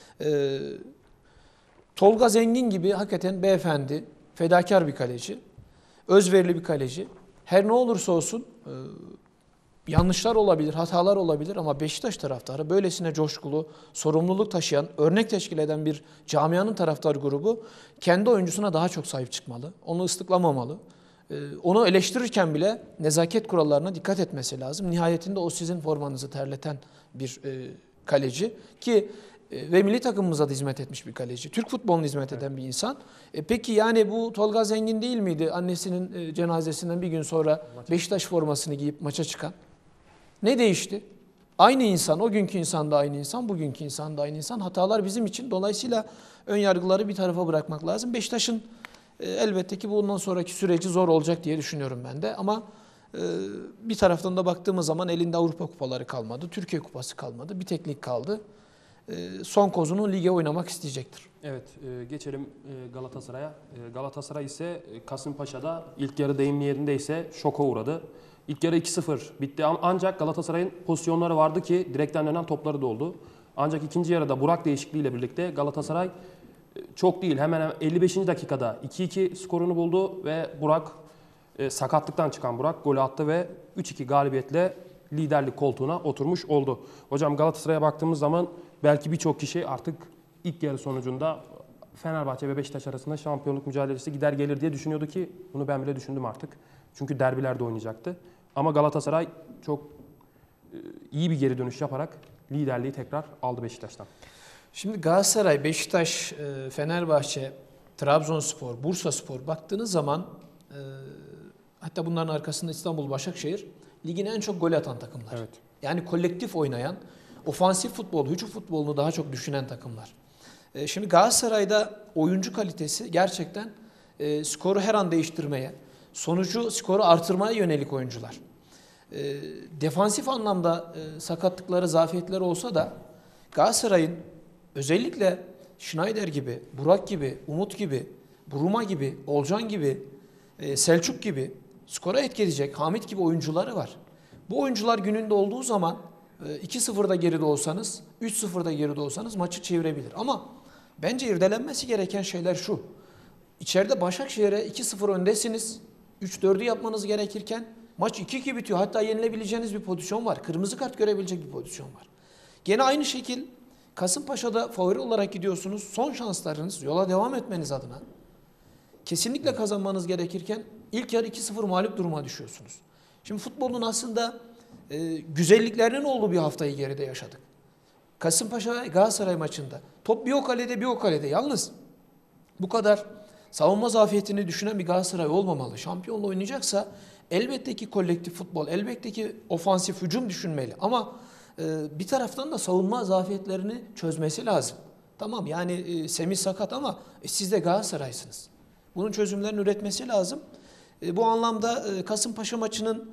Tolga Zengin gibi hakikaten beyefendi, fedakar bir kaleci, özverili bir kaleci. Her ne olursa olsun yanlışlar olabilir, hatalar olabilir ama Beşiktaş taraftarı böylesine coşkulu, sorumluluk taşıyan, örnek teşkil eden bir camianın taraftar grubu kendi oyuncusuna daha çok sahip çıkmalı. Onu ıslıklamamalı. Onu eleştirirken bile nezaket kurallarına dikkat etmesi lazım. Nihayetinde o sizin formanızı terleten bir kaleci ki ve milli takımımıza da hizmet etmiş bir kaleci. Türk futboluna hizmet eden bir insan. Peki yani bu Tolga Zengin değil miydi? Annesinin cenazesinden bir gün sonra Beşiktaş formasını giyip maça çıkan. Ne değişti? Aynı insan, o günkü insan da aynı insan, bugünkü insan da aynı insan. Hatalar bizim için. Dolayısıyla ön yargıları bir tarafa bırakmak lazım. Beşiktaş'ın elbette ki bundan sonraki süreci zor olacak diye düşünüyorum ben de. Ama bir taraftan da baktığımız zaman elinde Avrupa kupaları kalmadı, Türkiye kupası kalmadı, bir teknik kaldı. Son kozunu lige oynamak isteyecektir. Evet, geçelim Galatasaray'a. Galatasaray ise Kasımpaşa'da ilk yarı deyimli yerindeyse şoka uğradı. İlk yarı 2-0 bitti ancak Galatasaray'ın pozisyonları vardı ki direkten dönen topları da oldu. Ancak ikinci yarıda Burak değişikliğiyle birlikte Galatasaray çok değil hemen 55. dakikada 2-2 skorunu buldu ve Burak sakatlıktan çıkan Burak golü attı ve 3-2 galibiyetle liderlik koltuğuna oturmuş oldu. Hocam Galatasaray'a baktığımız zaman belki birçok kişi artık ilk yarı sonucunda Fenerbahçe ve Beşiktaş arasında şampiyonluk mücadelesi gider gelir diye düşünüyordu ki bunu ben bile düşündüm artık. Çünkü derbilerde oynayacaktı. Ama Galatasaray çok iyi bir geri dönüş yaparak liderliği tekrar aldı Beşiktaş'tan. Şimdi Galatasaray, Beşiktaş, Fenerbahçe, Trabzonspor, Bursaspor baktığınız zaman hatta bunların arkasında İstanbul, Başakşehir ligin en çok gol atan takımlar. Evet. Yani kolektif oynayan, ofansif futbol, hücum futbolunu daha çok düşünen takımlar. Şimdi Galatasaray'da oyuncu kalitesi gerçekten skoru her an değiştirmeye, skoru artırmaya yönelik oyuncular. Defansif anlamda sakatlıkları, zafiyetleri olsa da Galatasaray'ın özellikle Schneider gibi, Burak gibi, Umut gibi, Buruma gibi, Olcan gibi, Selçuk gibi skora etki edecek Hamit gibi oyuncuları var. Bu oyuncular gününde olduğu zaman 2-0'da geride olsanız, 3-0'da geride olsanız maçı çevirebilir. Ama bence irdelenmesi gereken şeyler şu. İçeride Başakşehir'e 2-0 öndesiniz. 3-4'ü yapmanız gerekirken maç 2-2 bitiyor. Hatta yenilebileceğiniz bir pozisyon var. Kırmızı kart görebilecek bir pozisyon var. Gene aynı şekil Kasımpaşa'da favori olarak gidiyorsunuz. Son şanslarınız yola devam etmeniz adına kesinlikle kazanmanız gerekirken ilk yarı 2-0 mağlup duruma düşüyorsunuz. Şimdi futbolun aslında güzelliklerinin olduğu bir haftayı geride yaşadık. Kasımpaşa Galatasaray maçında top bir o kalede bir o kalede. Yalnız bu kadar savunma zafiyetini düşünen bir Galatasaray olmamalı. Şampiyonla oynayacaksa elbette ki kolektif futbol, elbette ki ofansif hücum düşünmeli. Ama bir taraftan da savunma zafiyetlerini çözmesi lazım. Tamam yani Semih sakat ama siz de Galatasaray'sınız. Bunun çözümlerini üretmesi lazım. Bu anlamda Kasımpaşa maçının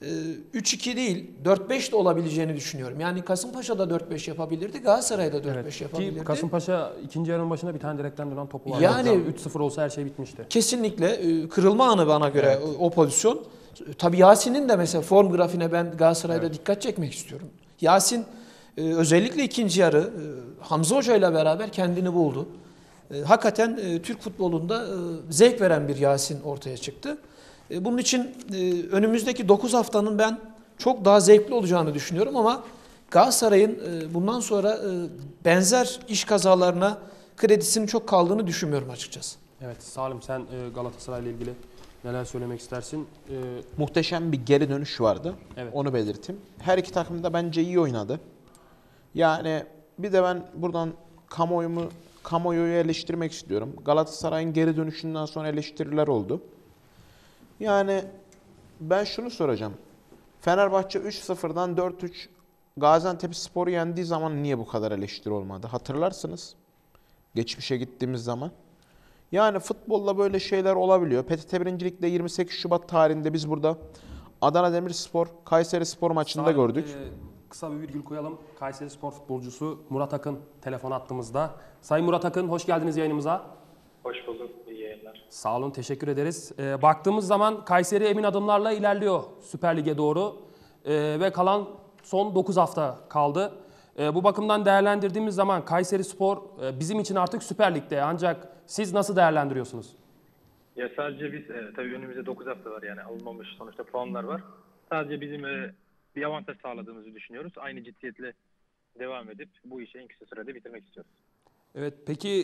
3-2 değil 4-5 de olabileceğini düşünüyorum. Yani Kasımpaşa da 4-5 yapabilirdi, Galatasaray da 4-5 yapabilirdi. Ki Kasımpaşa ikinci yarının başında bir tane direkten dönen topu var. Yani 3-0 olsa her şey bitmişti. Kesinlikle kırılma anı bana göre o pozisyon. Tabii Yasin'in de mesela form grafiğine ben Galatasaray'da dikkat çekmek istiyorum. Yasin özellikle ikinci yarı Hamza Hoca ile beraber kendini buldu. Hakikaten Türk futbolunda zevk veren bir Yasin ortaya çıktı. Bunun için önümüzdeki 9 haftanın ben çok daha zevkli olacağını düşünüyorum ama Galatasaray'ın bundan sonra benzer iş kazalarına kredisinin çok kaldığını düşünmüyorum açıkçası. Evet Salim, sen Galatasaray'la ilgili neler söylemek istersin? Muhteşem bir geri dönüş vardı. Evet. Onu belirteyim. Her iki takım da bence iyi oynadı. Yani bir de ben buradan kamuoyu eleştirmek istiyorum. Galatasaray'ın geri dönüşünden sonra eleştiriler oldu. Yani ben şunu soracağım. Fenerbahçe 3-0'dan 4-3 Gaziantepspor'u yendiği zaman niye bu kadar eleştiri olmadı? Hatırlarsınız. Geçmişe gittiğimiz zaman. Yani futbolla böyle şeyler olabiliyor. PTT 1. Lig'de 28 Şubat tarihinde biz burada Adana Demirspor, Kayserispor maçında Salim, gördük. Kısa bir virgül koyalım. Kayserispor futbolcusu Murat Akın telefon attığımızda. Sayın Murat Akın, hoş geldiniz yayınımıza. Hoş bulduk. İyi yayınlar. Sağ olun, teşekkür ederiz. Baktığımız zaman Kayseri emin adımlarla ilerliyor Süper Lig'e doğru. Ve kalan son 9 hafta kaldı. Bu bakımdan değerlendirdiğimiz zaman Kayserispor bizim için artık Süper Lig'de. Ancak siz nasıl değerlendiriyorsunuz? Ya sadece biz tabii önümüzde 9 hafta var, yani alınmamış sonuçta puanlar var. Sadece bizim bir avantaj sağladığımızı düşünüyoruz. Aynı ciddiyetle devam edip bu işi en kısa sürede bitirmek istiyoruz. Evet, peki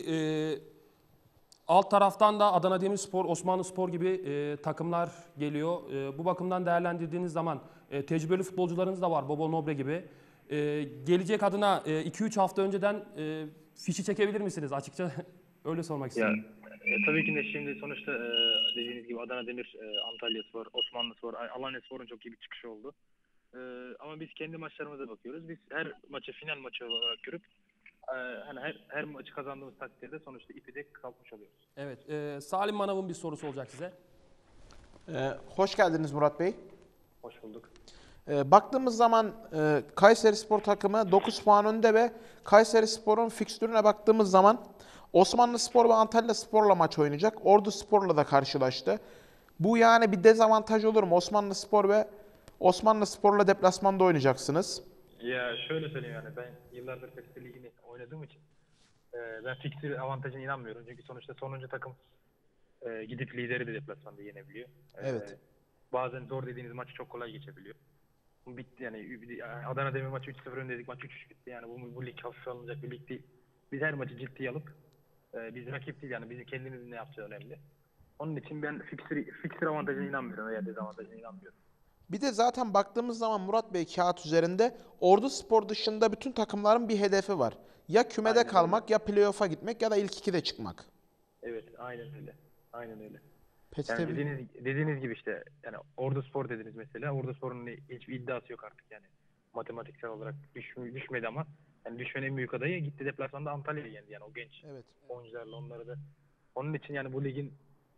alt taraftan da Adana Demirspor, Osmanlıspor gibi takımlar geliyor. Bu bakımdan değerlendirdiğiniz zaman tecrübeli futbolcularınız da var, Bobo Nobre gibi. Gelecek adına 2-3 hafta önceden fişi çekebilir misiniz? Açıkça öyle sormak istiyorum. Tabii ki de şimdi sonuçta dediğiniz gibi Adana Demir, Antalyaspor, Osmanlıspor, Alanyaspor'un çok iyi bir çıkışı oldu. Ama biz kendi maçlarımıza bakıyoruz. Biz her maçı final maçı olarak görüp hani her maçı kazandığımız takdirde sonuçta ipi de kalkmış oluyoruz. Evet, Salim Manav'ın bir sorusu olacak size. Hoş geldiniz Murat Bey. Hoş bulduk. Baktığımız zaman Kayserispor takımı 9 puan önde ve Kayserispor'un fikstürüne baktığımız zaman Osmanlıspor ve Antalyaspor'la maç oynayacak. Orduspor'la da karşılaştı. Bu yani bir dezavantaj olur mu? Osmanlıspor'la deplasmanda oynayacaksınız. Ya şöyle söyleyeyim, yani ben yıllardır PTT Ligi'ni oynadığım için ben fikstür avantajına inanmıyorum. Çünkü sonuçta sonuncu takım gidip lideri de deplasmanda yenebiliyor. Evet. Bazen zor dediğiniz maçı çok kolay geçebiliyor. Bu bitti yani, Adana Demir maçı 3-0 öndeydik, maç 3-3 bitti. Yani bu lig hafife alınacak bir lig değil. Biz her maçı ciddiye alıp biz rakip değil, yani bizim kendimizin ne yapacağı önemli. Onun için ben fikstür avantajına inanmıyorum veya dezavantajına inanmıyorum. Bir de zaten baktığımız zaman Murat Bey kağıt üzerinde Orduspor dışında bütün takımların bir hedefi var. Ya kümede Aynen kalmak öyle. ya playoff'a gitmek ya da ilk 2'de çıkmak. Evet, aynen öyle. Aynen öyle. PTT Yani dediğiniz gibi işte, yani Orduspor dediniz mesela. Orduspor'un hiçbir iddiası yok artık yani. Matematiksel olarak düşmedi ama yani düşmenin en büyük adayı gitti deplasmanda Antalya'yı yendi, yani o genç Evet. oyuncularla onları da. Onun için yani bu ligin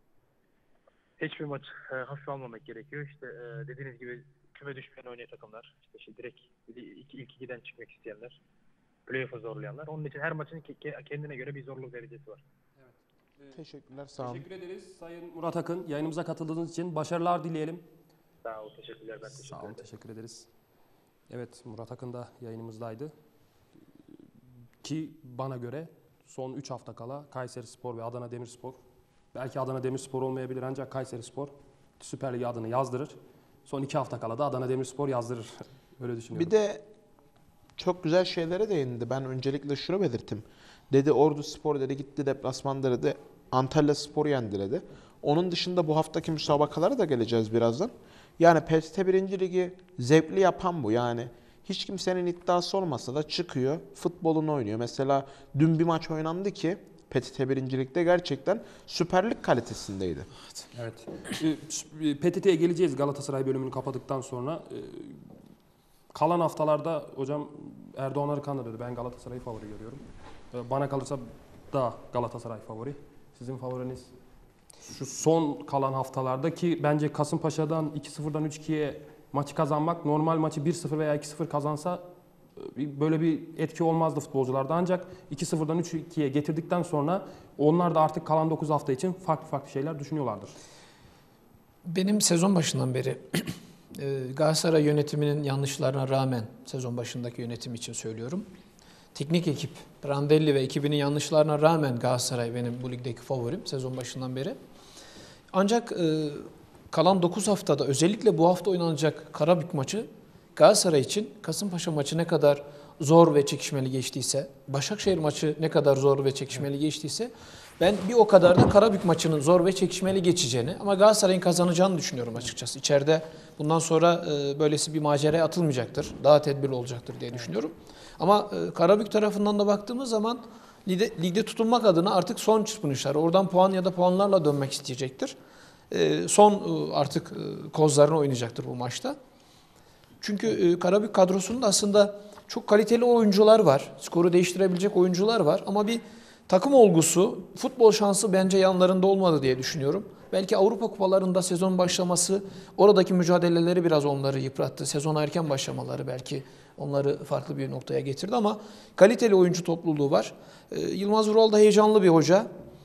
hiçbir maç hafife almamak gerekiyor. İşte dediğiniz gibi küme düşmeyen oynayan takımlar, işte direkt ilk 2'den çıkmak isteyenler, playoff'a zorlayanlar. Onun için her maçın kendine göre bir zorluk derecesi var. Teşekkürler, sağ olun. Teşekkür ederiz Sayın Murat Akın. Yayınımıza katıldığınız için başarılar dileyelim. Sağ olun, teşekkürler. Ben teşekkür Sağ olun, ederim. teşekkür ederiz. Evet, Murat Akın da yayınımızdaydı. Ki bana göre son 3 hafta kala Kayserispor ve Adana Demirspor, belki Adana Demirspor olmayabilir ancak Kayserispor Süper Lig adını yazdırır. Son 2 hafta kala da Adana Demirspor yazdırır. Öyle düşünüyorum. Bir de çok güzel şeylere değindi. Ben öncelikle şunu belirttim. Dedi Orduspor dedi gitti deplasmanda dedi. Antalyaspor yendi dedi. Onun dışında bu haftaki müsabakalara da geleceğiz birazdan. Yani PTT 1. Ligi zevkli yapan bu. Yani hiç kimsenin iddiası olmasa da çıkıyor, futbolunu oynuyor. Mesela dün bir maç oynandı ki PTT 1. Lig'de gerçekten Süper Lig kalitesindeydi. Evet. PTT'ye geleceğiz Galatasaray bölümünü kapadıktan sonra. Kalan haftalarda hocam Erdoğan Arıkan da dedi ben Galatasaray'ı favori görüyorum. Bana kalırsa da Galatasaray favori. Sizin favoriniz şu son kalan haftalarda ki bence Kasımpaşa'dan 2-0'dan 3-2'ye maçı kazanmak, normal maçı 1-0 veya 2-0 kazansa böyle bir etki olmazdı futbolcularda. Ancak 2-0'dan 3-2'ye getirdikten sonra onlar da artık kalan 9 hafta için farklı şeyler düşünüyorlardır. Benim sezon başından beri Galatasaray yönetiminin yanlışlarına rağmen, sezon başındaki yönetim için söylüyorum, teknik ekip, Prandelli ve ekibinin yanlışlarına rağmen Galatasaray benim bu ligdeki favorim sezon başından beri. Ancak kalan 9 haftada özellikle bu hafta oynanacak Karabük maçı Galatasaray için Kasımpaşa maçı ne kadar zor ve çekişmeli geçtiyse, Başakşehir maçı ne kadar zor ve çekişmeli geçtiyse, ben bir o kadar da Karabük maçının zor ve çekişmeli geçeceğini ama Galatasaray'ın kazanacağını düşünüyorum açıkçası. İçeride bundan sonra böylesi bir maceraya atılmayacaktır. Daha tedbirli olacaktır diye düşünüyorum. Ama Karabük tarafından da baktığımız zaman ligde tutunmak adına artık son çırpınışlar. Oradan puan ya da puanlarla dönmek isteyecektir. Son artık kozlarını oynayacaktır bu maçta. Çünkü Karabük kadrosunda aslında çok kaliteli oyuncular var. Skoru değiştirebilecek oyuncular var. Ama bir takım olgusu, futbol şansı bence yanlarında olmadı diye düşünüyorum. Belki Avrupa kupalarında sezon başlaması, oradaki mücadeleleri biraz onları yıprattı. Sezona erken başlamaları belki onları farklı bir noktaya getirdi ama kaliteli oyuncu topluluğu var. Yılmaz Vural da heyecanlı bir hoca.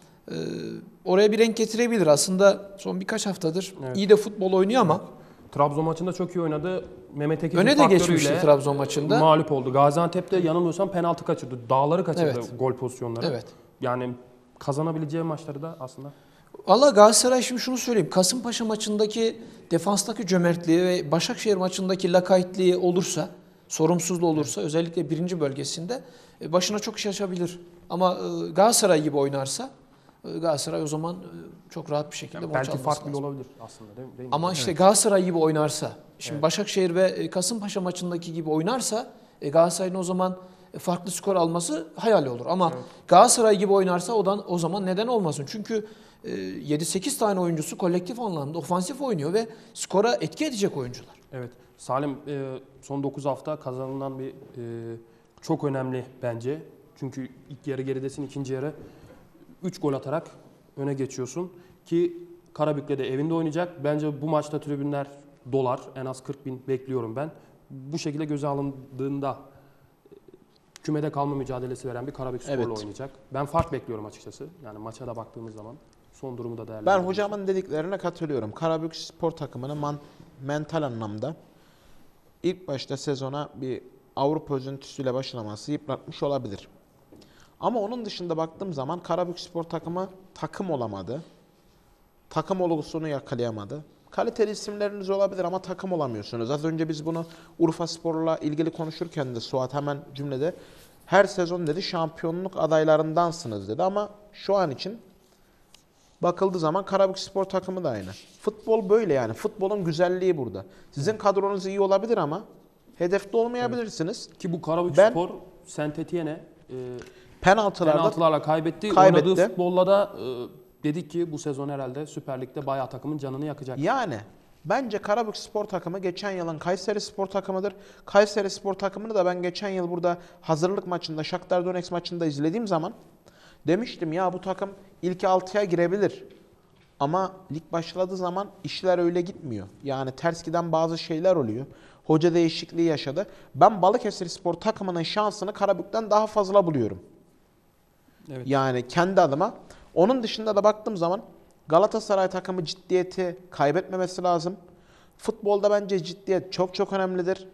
Oraya bir renk getirebilir. Aslında son birkaç haftadır iyi de futbol oynuyor ama Trabzon maçında çok iyi oynadı. Mehmet Ekiz'in öne de faktörüyle geçmişti Trabzon maçında. mağlup oldu. Gaziantep'te yanılmıyorsam penaltı kaçırdı. Dağları kaçırdı Evet. gol pozisyonları. Evet. Yani kazanabileceği maçları da aslında. Valla Galatasaray, şimdi şunu söyleyeyim. Kasımpaşa maçındaki defanstaki cömertliği ve Başakşehir maçındaki lakaytliği olursa, sorumsuzluğu olursa özellikle birinci bölgesinde başına çok iş açabilir. Ama Galatasaray gibi oynarsa Galatasaray o zaman çok rahat bir şekilde maç Belki alması farklı lazım. olabilir aslında değil mi? Ama işte Galatasaray gibi oynarsa, şimdi Başakşehir ve Kasımpaşa maçındaki gibi oynarsa Galatasaray'ın o zaman farklı skor alması hayali olur. Ama Galatasaray gibi oynarsa o zaman neden olmasın? Çünkü 7-8 tane oyuncusu kolektif anlamda ofansif oynuyor ve skora etki edecek oyuncular. Evet. Salim, son 9 hafta kazanılan bir çok önemli bence. Çünkü ilk yarı geridesin, ikinci yarı 3 gol atarak öne geçiyorsun. Ki Karabük'le de evinde oynayacak. Bence bu maçta tribünler dolar. En az 40.000 bekliyorum ben. Bu şekilde göze alındığında kümede kalma mücadelesi veren bir Karabükspor'la oynayacak. Ben fark bekliyorum açıkçası. Yani maça da baktığımız zaman son durumu da değerlendiriyoruz. Ben hocamın dediklerine katılıyorum. Karabük spor takımının mental anlamda ilk başta sezona bir Avrupa üzüntüsüyle başlaması yıpratmış olabilir. Ama onun dışında baktığım zaman Karabük spor takımı takım olamadı. Takım olgusunu yakalayamadı. Kaliteli isimleriniz olabilir ama takım olamıyorsunuz. Az önce biz bunu Urfa Spor'la ilgili konuşurken de Suat hemen cümlede her sezon dedi şampiyonluk adaylarındansınız dedi ama şu an için bakıldığı zaman Karabük spor takımı da aynı. Futbol böyle yani. Futbolun güzelliği burada. Sizin kadronuz iyi olabilir ama hedefte olmayabilirsiniz. Ki bu Karabükspor Saint Etienne'e penaltılarla kaybetti. Oynadığı futbolla da dedik ki bu sezon herhalde Süper Lig'de bayağı takımın canını yakacak. Yani bence Karabük spor takımı geçen yılın Kayseri spor takımıdır. Kayseri spor takımını da ben geçen yıl burada hazırlık maçında Shakhtar Donetsk maçında izlediğim zaman demiştim ya bu takım ilk 6'ya girebilir. Ama lig başladığı zaman işler öyle gitmiyor. Yani ters giden bazı şeyler oluyor. Hoca değişikliği yaşadı. Ben Balıkesir spor takımının şansını Karabük'ten daha fazla buluyorum. Evet. Yani kendi adıma. Onun dışında da baktığım zaman Galatasaray takımı ciddiyeti kaybetmemesi lazım. Futbolda bence ciddiyet çok çok önemlidir.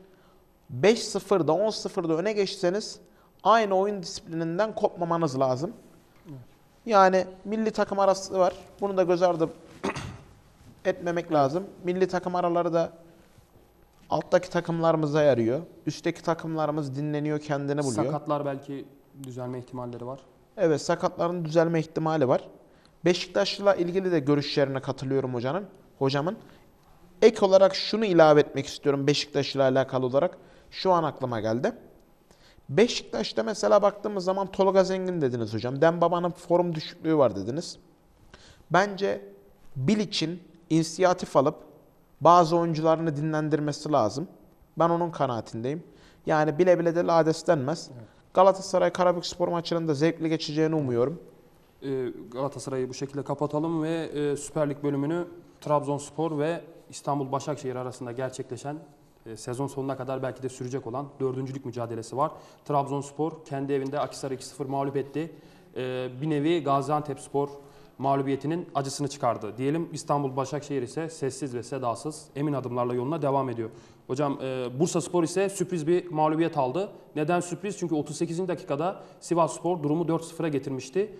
5-0'da 10-0'da öne geçseniz aynı oyun disiplininden kopmamanız lazım. Yani milli takım arası var. Bunu da göz ardı etmemek lazım. Milli takım araları da alttaki takımlarımıza yarıyor. Üstteki takımlarımız dinleniyor, kendini buluyor. Sakatlar belki düzelme ihtimalleri var. Evet, sakatların düzelme ihtimali var. Beşiktaş'la ilgili de görüşlerine katılıyorum hocamın. Ek olarak şunu ilave etmek istiyorum Beşiktaş'la alakalı olarak. Şu an aklıma geldi. Beşiktaş'ta mesela baktığımız zaman Tolga Zengin dediniz hocam. Dembaba'nın form düşüklüğü var dediniz. Bence Bilic'in inisiyatif alıp bazı oyuncularını dinlendirmesi lazım. Ben onun kanaatindeyim. Yani bile bile de lades denmez. Evet. Galatasaray Karabükspor maçının da zevkli geçeceğini umuyorum. Galatasaray'ı bu şekilde kapatalım ve Süper Lig bölümünü Trabzonspor ve İstanbul Başakşehir arasında gerçekleşen sezon sonuna kadar belki de sürecek olan 4. lig mücadelesi var. Trabzonspor kendi evinde Akhisar'ı 2-0 mağlup etti. Bir nevi Gaziantepspor mağlubiyetinin acısını çıkardı. Diyelim İstanbul Başakşehir ise sessiz ve sedasız emin adımlarla yoluna devam ediyor. Hocam Bursaspor ise sürpriz bir mağlubiyet aldı. Neden sürpriz? Çünkü 38. dakikada Sivasspor durumu 4-0'a getirmişti.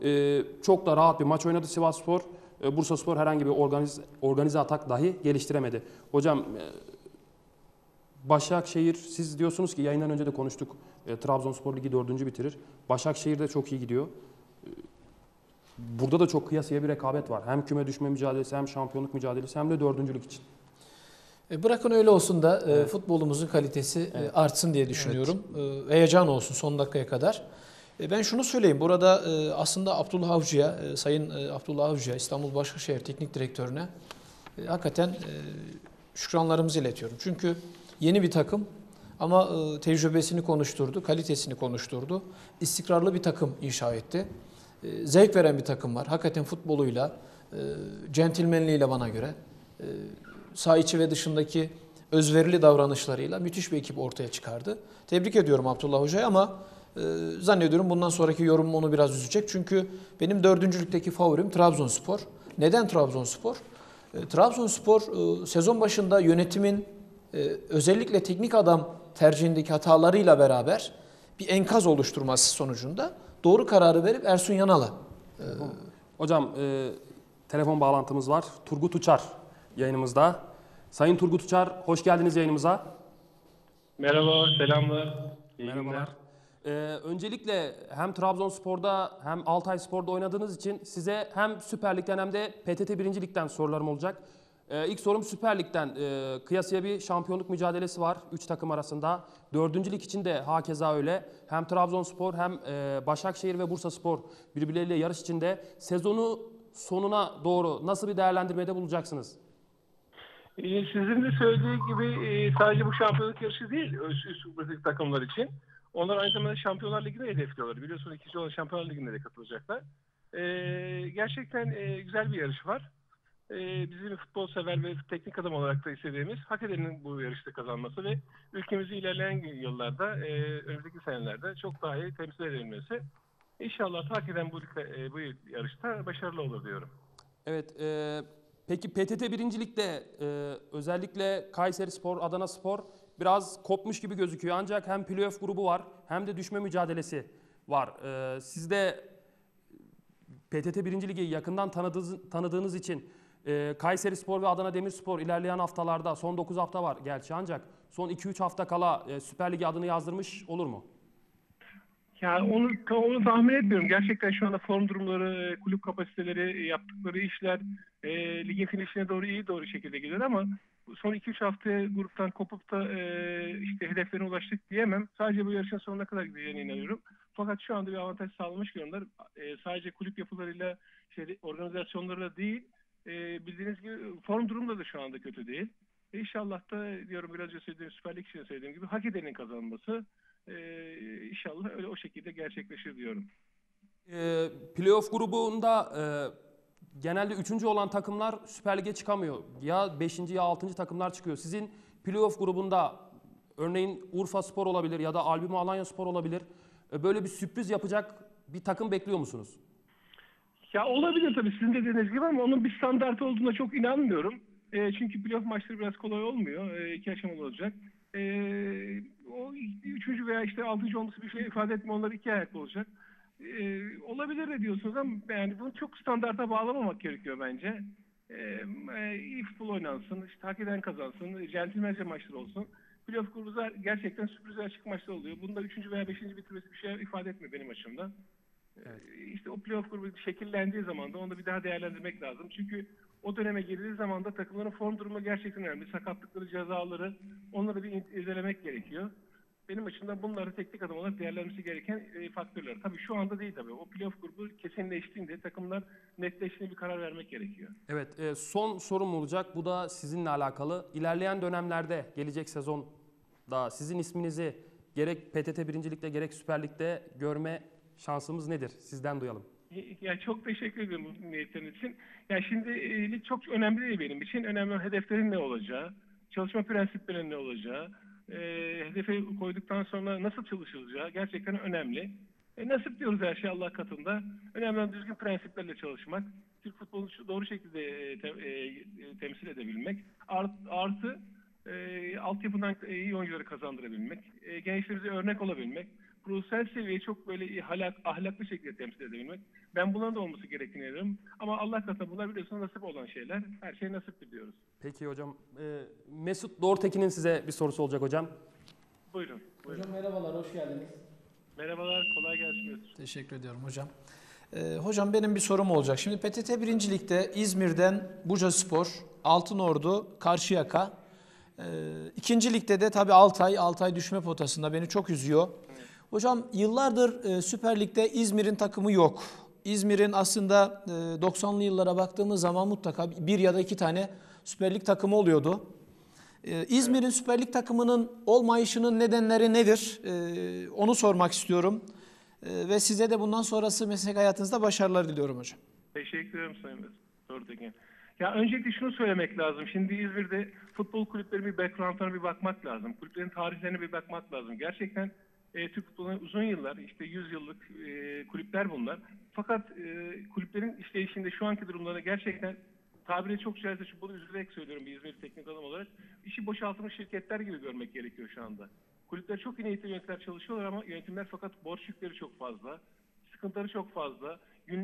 Çok da rahat bir maç oynadı Sivasspor. Bursaspor herhangi bir organize atak dahi geliştiremedi. Hocam Başakşehir, siz diyorsunuz ki yayından önce de konuştuk. Trabzonspor Ligi 4. bitirir. Başakşehir de çok iyi gidiyor. Burada da çok kıyasıya bir rekabet var. Hem küme düşme mücadelesi hem şampiyonluk mücadelesi hem de 4. için. Bırakın öyle olsun da futbolumuzun kalitesi artsın diye düşünüyorum. Heyecan olsun son dakikaya kadar. Ben şunu söyleyeyim. Burada aslında Abdullah Avcı'ya, Sayın Abdullah Avcı'ya, İstanbul Başakşehir Teknik Direktörü'ne hakikaten şükranlarımızı iletiyorum. Çünkü yeni bir takım ama tecrübesini konuşturdu, kalitesini konuşturdu. İstikrarlı bir takım inşa etti. Zevk veren bir takım var. Hakikaten futboluyla, centilmenliğiyle bana göre, saha içi ve dışındaki özverili davranışlarıyla müthiş bir ekip ortaya çıkardı. Tebrik ediyorum Abdullah Hoca'yı ama zannediyorum bundan sonraki yorumum onu biraz üzecek. Çünkü benim 4. favorim Trabzonspor. Neden Trabzonspor? Trabzonspor sezon başında yönetimin özellikle teknik adam tercihindeki hatalarıyla beraber bir enkaz oluşturması sonucunda doğru kararı verip Ersun Yanal'a. Hocam telefon bağlantımız var. Turgut Uçar yayınımızda. Sayın Turgut Uçar, hoş geldiniz yayınımıza. Merhaba, selamlar. İyi Merhabalar. günler. Öncelikle hem Trabzonspor'da hem Altayspor'da oynadığınız için size hem Süper Lig'den hem de PTT 1. Lig'den sorularım olacak. İlk sorum Süper Lig'den. Kıyasıya bir şampiyonluk mücadelesi var 3 takım arasında. 4. lig için de hakeza öyle. Hem Trabzonspor hem Başakşehir ve Bursaspor birbirleriyle yarış içinde. Sezonu sonuna doğru nasıl bir değerlendirmede bulacaksınız? Sizin de söylediği gibi sadece bu şampiyonluk yarışı değil, üst takımlar için. Onlar aynı zamanda Şampiyonlar Ligi'ne hedefliyorlar. Biliyorsunuz ikinci olan Şampiyonlar Ligi'ne de katılacaklar. Gerçekten güzel bir yarış var. Bizim futbol sever ve teknik adam olarak da istediğimiz hak edenin bu yarışta kazanması ve ülkemizi ilerleyen yıllarda, önümüzdeki senelerde çok daha iyi temsil edilmesi. İnşallah hak eden bu yarışta başarılı olur diyorum. Evet, peki PTT 1. Lig'de özellikle Kayserispor, Adanaspor biraz kopmuş gibi gözüküyor. Ancak hem playoff grubu var hem de düşme mücadelesi var. Siz de PTT 1. Lig'i yakından tanıdığınız için Kayserispor ve Adana Demirspor ilerleyen haftalarda, son 9 hafta var gerçi ancak son 2-3 hafta kala Süper Lig'e adını yazdırmış olur mu? Ya onu tahmin etmiyorum. Gerçekten şu anda form durumları, kulüp kapasiteleri, yaptıkları işler ligin finişine doğru şekilde gidiyor ama son 2-3 hafta gruptan kopup da işte hedeflerine ulaştık diyemem. Sadece bu yarışın sonuna kadar gideceğine inanıyorum. Fakat şu anda bir avantaj sağlamış görünüyorlar. Sadece kulüp yapılarıyla, organizasyonlarıyla değil, bildiğiniz gibi form durumda da şu anda kötü değil. İnşallah da diyorum biraz önce söylediğim Süper Lig için söylediğim gibi hak edenin kazanması İnşallah öyle o şekilde gerçekleşir diyorum. Playoff grubunda genelde 3. olan takımlar Süper Lig'e çıkamıyor. Ya 5. ya 6. takımlar çıkıyor. Sizin playoff grubunda örneğin Urfaspor olabilir ya da Albimo Alanyaspor olabilir. Böyle bir sürpriz yapacak bir takım bekliyor musunuz? Ya olabilir tabii sizin dediğiniz gibi ama onun bir standart olduğuna çok inanmıyorum. Çünkü playoff maçları biraz kolay olmuyor. 2 aşamalı olacak. O 3. veya işte 6. olması bir şey ifade etmiyor. Onlar 2 ayaklı olacak. Olabilir de diyorsunuz ama yani bunu çok standarta bağlamamak gerekiyor bence. İyi futbol oynansın, işte hak eden kazansın, centilmence maçlar olsun. Playoff grubu gerçekten sürprizler açık maçlar oluyor. Bunda 3. veya 5. bitirmesi bir şey ifade etmiyor benim açımdan. Evet. İşte o playoff grubu şekillendiği zaman da onu da bir daha değerlendirmek lazım. Çünkü o döneme girdiği zaman da takımların form durumu gerçekten önemli. Sakatlıkları, cezaları onları bir irdelemek gerekiyor. Benim açımdan bunları teknik adam olarak değerlendirmesi gereken faktörler. Tabii şu anda değil tabii. O playoff grubu kesinleştiğinde takımlar netleştiğinde bir karar vermek gerekiyor. Evet, son sorum olacak. Bu da sizinle alakalı. İlerleyen dönemlerde, gelecek sezonda sizin isminizi gerek PTT 1. Lig'de gerek Süper Lig'de görme şansımız nedir? Sizden duyalım. Ya çok teşekkür ederim bu niyetleriniz için. Ya şimdi lig çok önemli değil benim için. Önemli olan hedeflerin ne olacağı, çalışma prensiplerinin ne olacağı, hedefe koyduktan sonra nasıl çalışılacağı gerçekten önemli. Nasip diyoruz her şey Allah katında. Önemli olan düzgün prensiplerle çalışmak, Türk futbolunu doğru şekilde temsil edebilmek, artı altyapıdan iyi oyuncuları kazandırabilmek, gençlerimize örnek olabilmek. profesyonel seviyeyi çok böyle ahlaklı şekilde temsil edebilmek. Ben bunların da olması gerektiğini inanıyorum. Ama Allah katında bunlar biliyorsunuz nasip olan şeyler. Her şey nasiptir diyoruz. Peki hocam. Mesut Doğrutekin'in size bir sorusu olacak hocam. Buyurun. Hocam merhabalar, hoş geldiniz. Merhabalar, kolay gelsin Mesut. Teşekkür ediyorum hocam. Hocam benim bir sorum olacak. Şimdi PTT 1. Lig'de İzmir'den Bucaspor, Altınordu, Karşıyaka. 2. Lig'de de tabii Altay düşme potasında, beni çok üzüyor. Hocam yıllardır Süper Lig'de İzmir'in takımı yok. İzmir'in aslında 90'lı yıllara baktığımız zaman mutlaka bir ya da iki tane Süper Lig takımı oluyordu. İzmir'in Süper Lig takımının olmayışının nedenleri nedir? Onu sormak istiyorum. Ve size de bundan sonrası meslek hayatınızda başarılar diliyorum hocam. Teşekkür ederim Sayın Doğrutekin. Ya öncelikle şunu söylemek lazım. Şimdi İzmir'de futbol kulüplerinin bir background'larına bir bakmak lazım. Kulüplerin tarihlerine bir bakmak lazım. Gerçekten Türk futbolunun uzun yıllar, işte 100 yıllık kulüpler bunlar. Fakat kulüplerin işleyişinde şu anki durumlarına gerçekten tabiri çok caizse bunu üzülerek söylüyorum bir İzmir teknik adam olarak. İşi boşaltılmış şirketler gibi görmek gerekiyor şu anda. Kulüpler çok iyi niyetli yöneticiler çalışıyorlar ama yönetimler fakat borç yükleri çok fazla. Sıkıntıları çok fazla.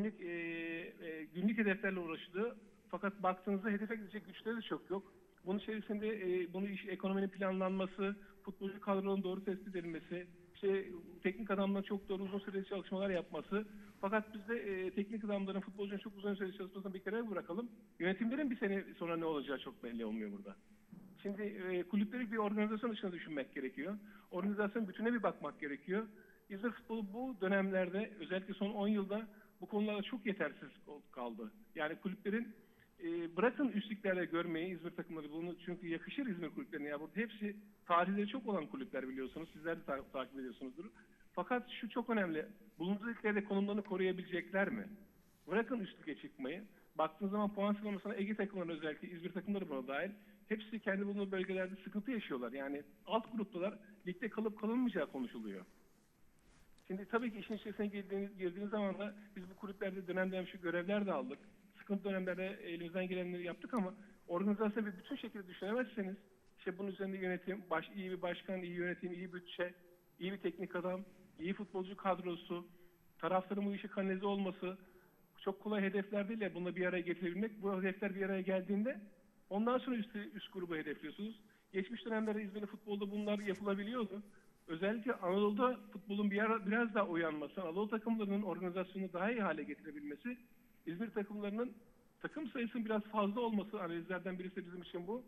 Günlük hedeflerle uğraşılıyor. Fakat baktığınızda hedefe gidecek güçleri de çok yok. Bunun içerisinde ekonominin planlanması, futbolcu kadronun doğru tespit edilmesi, teknik adamların çok doğru uzun süreli çalışmalar yapması. Fakat biz de teknik adamların, futbolcunun çok uzun süreli çalışmasını bir kere bırakalım. Yönetimlerin bir sene sonra ne olacağı çok belli olmuyor burada. Şimdi kulüpleri bir organizasyon dışında düşünmek gerekiyor. Organizasyon bütüne bir bakmak gerekiyor. İzmir futbolu bu dönemlerde özellikle son 10 yılda bu konularda çok yetersiz kaldı. Yani kulüplerin bırakın üstlüklerle görmeyi İzmir takımları bunu çünkü yakışır İzmir kulüplerine. Ya burada hepsi tarihleri çok olan kulüpler biliyorsunuz. Sizler de takip ediyorsunuzdur. Fakat şu çok önemli. Bulunduğu ülkelerde konumlarını koruyabilecekler mi? Bırakın üstlüğe çıkmayı. Baktığınız zaman puan sıralamasına Ege takımları özellikle İzmir takımları buna dahil. Hepsi kendi bulunduğu bölgelerde sıkıntı yaşıyorlar. Yani alt gruptalar ligde kalıp kalınmayacağı konuşuluyor. Şimdi tabii ki işin içerisine girdiğiniz zaman da biz bu kulüplerde dönem şu görevler de aldık. Sıkıntı dönemlerde elimizden gelenleri yaptık ama organizasyonu bir bütün şekilde düşünemezseniz bunun üzerinde yönetim, iyi bir başkan, iyi yönetim, iyi bütçe, iyi bir teknik adam, iyi futbolcu kadrosu, taraftarın bu işi kanalize olması çok kolay hedefler değil ya bununla bir araya getirebilmek. Bu hedefler bir araya geldiğinde ondan sonra üst grubu hedefliyorsunuz. Geçmiş dönemlerde İzmir'de futbolda bunlar yapılabiliyordu. Özellikle Anadolu'da futbolun biraz daha uyanması, Anadolu takımlarının organizasyonunu daha iyi hale getirebilmesi, İzmir takımlarının takım sayısının biraz fazla olması, analizlerden birisi bizim için bu.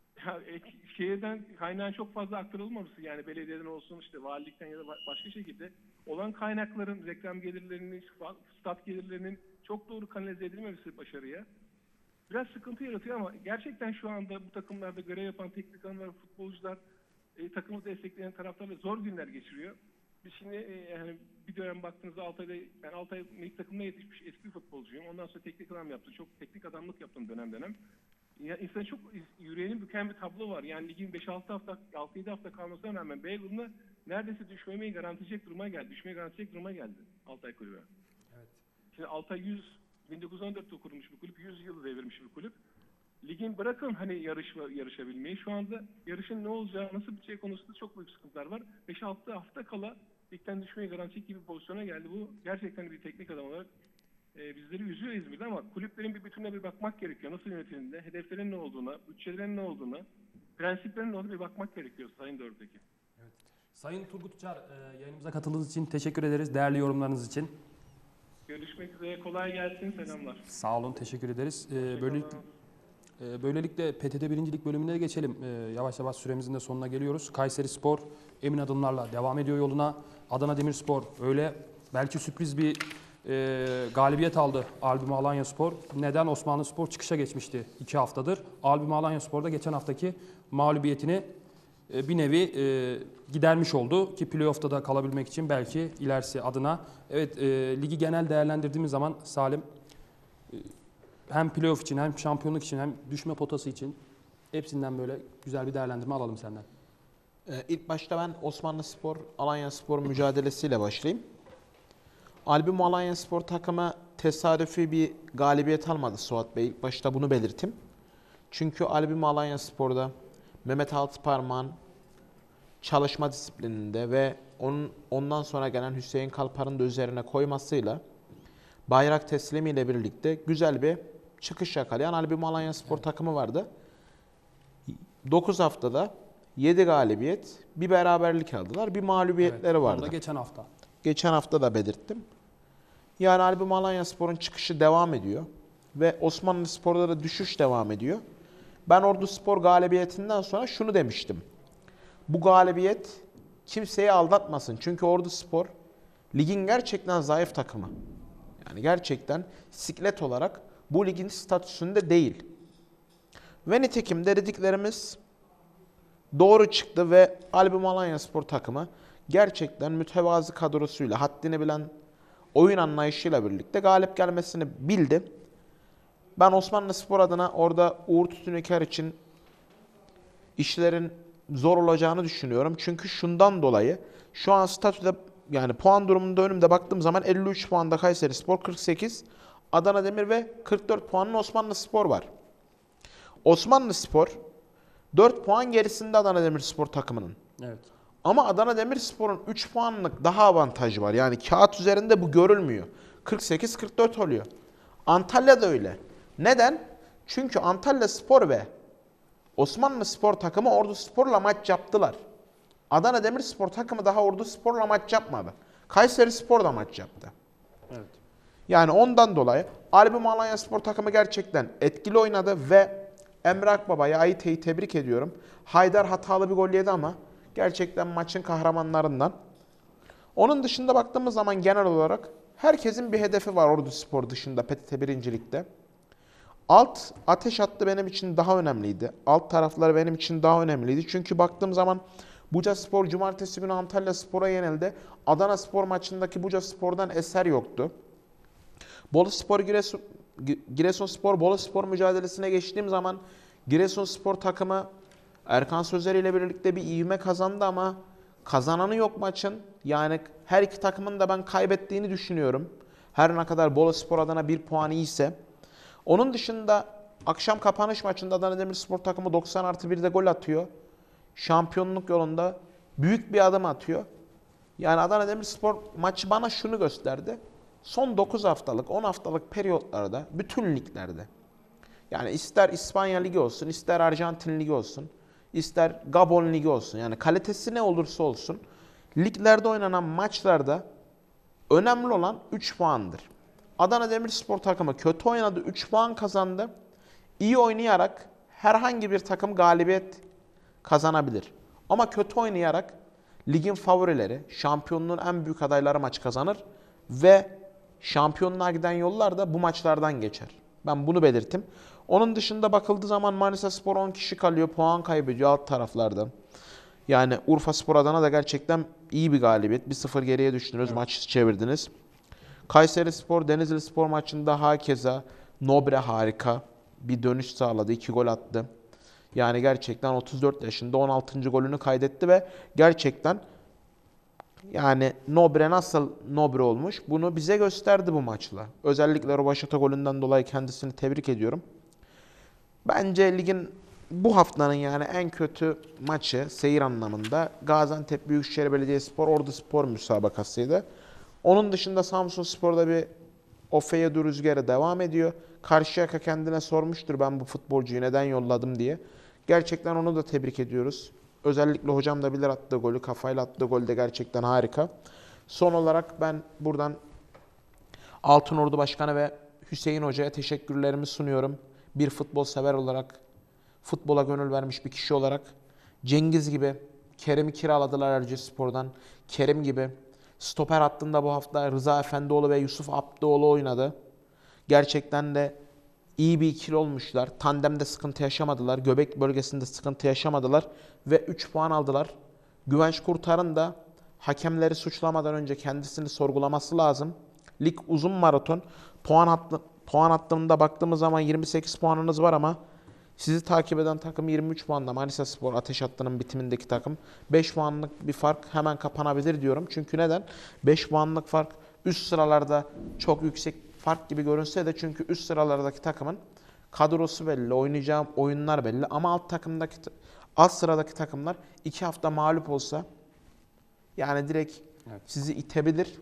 Şehirden kaynağın çok fazla aktarılmaması, yani belediyeden olsun, valilikten ya da başka şekilde olan kaynakların, reklam gelirlerinin, stat gelirlerinin çok doğru kanalize edilmemesi başarıya biraz sıkıntı yaratıyor ama gerçekten şu anda bu takımlarda görev yapan teknik adamlar, futbolcular, takımı destekleyen taraftarlar zor günler geçiriyor. Biz şimdi bir dönem baktığınızda ben Altay milli takımına yetişmiş eski bir futbolcuyum. Ondan sonra teknik adam yaptım. Çok teknik adamlık yaptım dönem. Ya insan çok yüreğini büken bir tablo var. Yani ligin 5-6 hafta, 6-7 hafta kalmasına rağmen B grubunda neredeyse düşmeye garantileyecek duruma geldi Altay kulübü. Evet. Şimdi Altay 1914'te kurulmuş bir kulüp, 100 yılı devirmiş bir kulüp. Ligin bırakın yarışabilmeyi, şu anda yarışın ne olacağı, nasıl biteceği konusunda çok büyük sıkıntılar var. 5-6 hafta kala ligden düşmeye garanti gibi bir pozisyona geldi. Bu gerçekten bir teknik adam olarak bizleri üzüyor İzmir'de ama kulüplerin bir bütününe bir bakmak gerekiyor. Nasıl yönetildiğinde, hedeflerin ne olduğuna, bütçelerin ne olduğuna, prensiplerin ne olduğuna bir bakmak gerekiyor Sayın Doğrutekin. Evet. Sayın Turgut Uçar, yayınımıza katıldığınız için teşekkür ederiz. Değerli yorumlarınız için. Görüşmek üzere. Kolay gelsin. Selamlar. Sağ olun. Teşekkür ederiz. Böylelikle PTT 1. Lig bölümüne geçelim. Yavaş yavaş süremizin de sonuna geliyoruz. Kayserispor emin adımlarla devam ediyor yoluna. Adana Demirspor öyle belki sürpriz bir galibiyet aldı Albüm Alanyaspor. Neden? Osmanlıspor çıkışa geçmişti 2 haftadır. Albüm Alanyaspor da geçen haftaki mağlubiyetini bir nevi gidermiş oldu ki playoff'ta da kalabilmek için belki ilerisi adına. Evet, ligi genel değerlendirdiğimiz zaman Salim, hem playoff için hem şampiyonluk için hem düşme potası için hepsinden böyle güzel bir değerlendirme alalım senden. İlk başta ben Osmanlıspor, Alanyaspor mücadelesiyle başlayayım. Albüm Alanyaspor takımı tesadüfi bir galibiyet almadı Suat Bey. İlk başta bunu belirteyim. Çünkü Albüm Alanyaspor'da Mehmet Altıparmak'ın çalışma disiplininde ve ondan sonra gelen Hüseyin Kalpar'ın da üzerine koymasıyla bayrak teslimiyle birlikte güzel bir çıkış yakalayan Albüm Alanyaspor takımı vardı. 9 haftada 7 galibiyet, bir beraberlik aldılar. Bir mağlubiyetleri Onu vardı. da geçen hafta. Geçen hafta da belirttim. Yani Albüm Alanyaspor'un çıkışı devam ediyor. Ve Osmanlıspor'da da düşüş devam ediyor. Ben Orduspor galibiyetinden sonra şunu demiştim. Bu galibiyet kimseyi aldatmasın. Çünkü Orduspor ligin gerçekten zayıf takımı. Yani gerçekten siklet olarak bu ligin statüsünde değil. Ve nitekim de dediklerimiz doğru çıktı ve Albüm Alanyaspor takımı gerçekten mütevazı kadrosuyla, haddini bilen oyun anlayışıyla birlikte galip gelmesini bildi. Ben Osmanlıspor adına orada Uğur Tütünöker için işlerin zor olacağını düşünüyorum. Çünkü şundan dolayı şu an statüde, yani puan durumunda önümde baktığım zaman 53 puanda Kayserispor, 48 Adana Demir ve 44 puanın Osmanlıspor var. Osmanlıspor 4 puan gerisinde Adana Demirspor takımının. Evet. Ama Adana Demirspor'un 3 puanlık daha avantajı var. Yani kağıt üzerinde bu görülmüyor. 48-44 oluyor. Antalya da öyle. Neden? Çünkü Antalyaspor ve Osmanlıspor takımı Orduspor'la maç yaptılar. Adana Demirspor takımı daha Orduspor'la maç yapmadı. Kayserispor da maç yaptı. Evet. Yani ondan dolayı Albüm Alanyaspor takımı gerçekten etkili oynadı ve Emre Akbaba'yı, Ayte'yi tebrik ediyorum. Haydar hatalı bir gol yedi ama gerçekten maçın kahramanlarından. Onun dışında baktığımız zaman genel olarak herkesin bir hedefi var Orduspor dışında PTT 1. Lig'de. Alt ateş hattı benim için daha önemliydi. Alt tarafları benim için daha önemliydi. Çünkü baktığım zaman Bucaspor cumartesi günü Antalyaspor'a yenildi. Adanaspor maçındaki Bucaspor'dan eser yoktu. Boluspor Giresunspor Boluspor mücadelesine geçtiğim zaman Giresunspor takımı Erkan Sözer ile birlikte bir ivme kazandı ama kazananı yok maçın. Yani her iki takımın da ben kaybettiğini düşünüyorum. Her ne kadar Boluspor adına 1 puan iyiyse. Onun dışında akşam kapanış maçında Adana Demirspor takımı 90+1'de gol atıyor. Şampiyonluk yolunda büyük bir adım atıyor. Yani Adana Demirspor maçı bana şunu gösterdi. Son 9 haftalık, 10 haftalık periyotlarda, bütün liglerde, yani ister İspanya Ligi olsun, ister Arjantin Ligi olsun, ister Gabon Ligi olsun, yani kalitesi ne olursa olsun, liglerde oynanan maçlarda önemli olan 3 puandır. Adana Demirspor takımı kötü oynadı, 3 puan kazandı. İyi oynayarak herhangi bir takım galibiyet kazanabilir. Ama kötü oynayarak ligin favorileri, şampiyonluğun en büyük adayları maç kazanır ve şampiyonluğa giden yollar da bu maçlardan geçer. Ben bunu belirttim. Onun dışında bakıldığı zaman Manisaspor 10 kişi kalıyor, puan kaybediyor alt taraflardan. Yani Urfaspor Adana da gerçekten iyi bir galibiyet. 1-0 geriye düştünüz, evet. Maçı çevirdiniz. Kayserispor Denizlispor maçında hakeza Nobre harika bir dönüş sağladı, 2 gol attı. Yani gerçekten 34 yaşında 16. golünü kaydetti ve gerçekten yani Nobre nasıl Nobre olmuş bunu bize gösterdi bu maçla. Özellikle Robaşata golünden dolayı kendisini tebrik ediyorum. Bence ligin bu haftanın yani en kötü maçı seyir anlamında Gaziantep Büyükşehir Belediyespor Orduspor müsabakasıydı. Onun dışında Samsunspor'da bir Ofeyedu rüzgarı devam ediyor. Karşıyaka kendine sormuştur ben bu futbolcuyu neden yolladım diye. Gerçekten onu da tebrik ediyoruz. Özellikle hocam da bilir attığı golü, kafayla attığı gol de gerçekten harika. Son olarak ben buradan Altınordu Başkanı ve Hüseyin Hoca'ya teşekkürlerimi sunuyorum. Bir futbol sever olarak, futbola gönül vermiş bir kişi olarak Cengiz gibi Kerem'i kiraladılar Erciyespor'dan. Kerem gibi stoper hattında bu hafta Rıza Efendioğlu ve Yusuf Abdioğlu oynadı. Gerçekten de iyi bir ikili olmuşlar. Tandemde sıkıntı yaşamadılar. Göbek bölgesinde sıkıntı yaşamadılar. Ve 3 puan aldılar. Güvenç Kurtar'ın da hakemleri suçlamadan önce kendisini sorgulaması lazım. Lig uzun maraton. Puan hattında baktığımız zaman 28 puanınız var ama sizi takip eden takım 23 puanla. Manisaspor ateş hattının bitimindeki takım. 5 puanlık bir fark hemen kapanabilir diyorum. Çünkü neden? 5 puanlık fark üst sıralarda çok yüksek fark gibi görünse de çünkü üst sıralardaki takımın kadrosu belli, oynayacağı oyunlar belli ama alt sıradaki takımlar 2 hafta mağlup olsa Yani direkt sizi itebilir.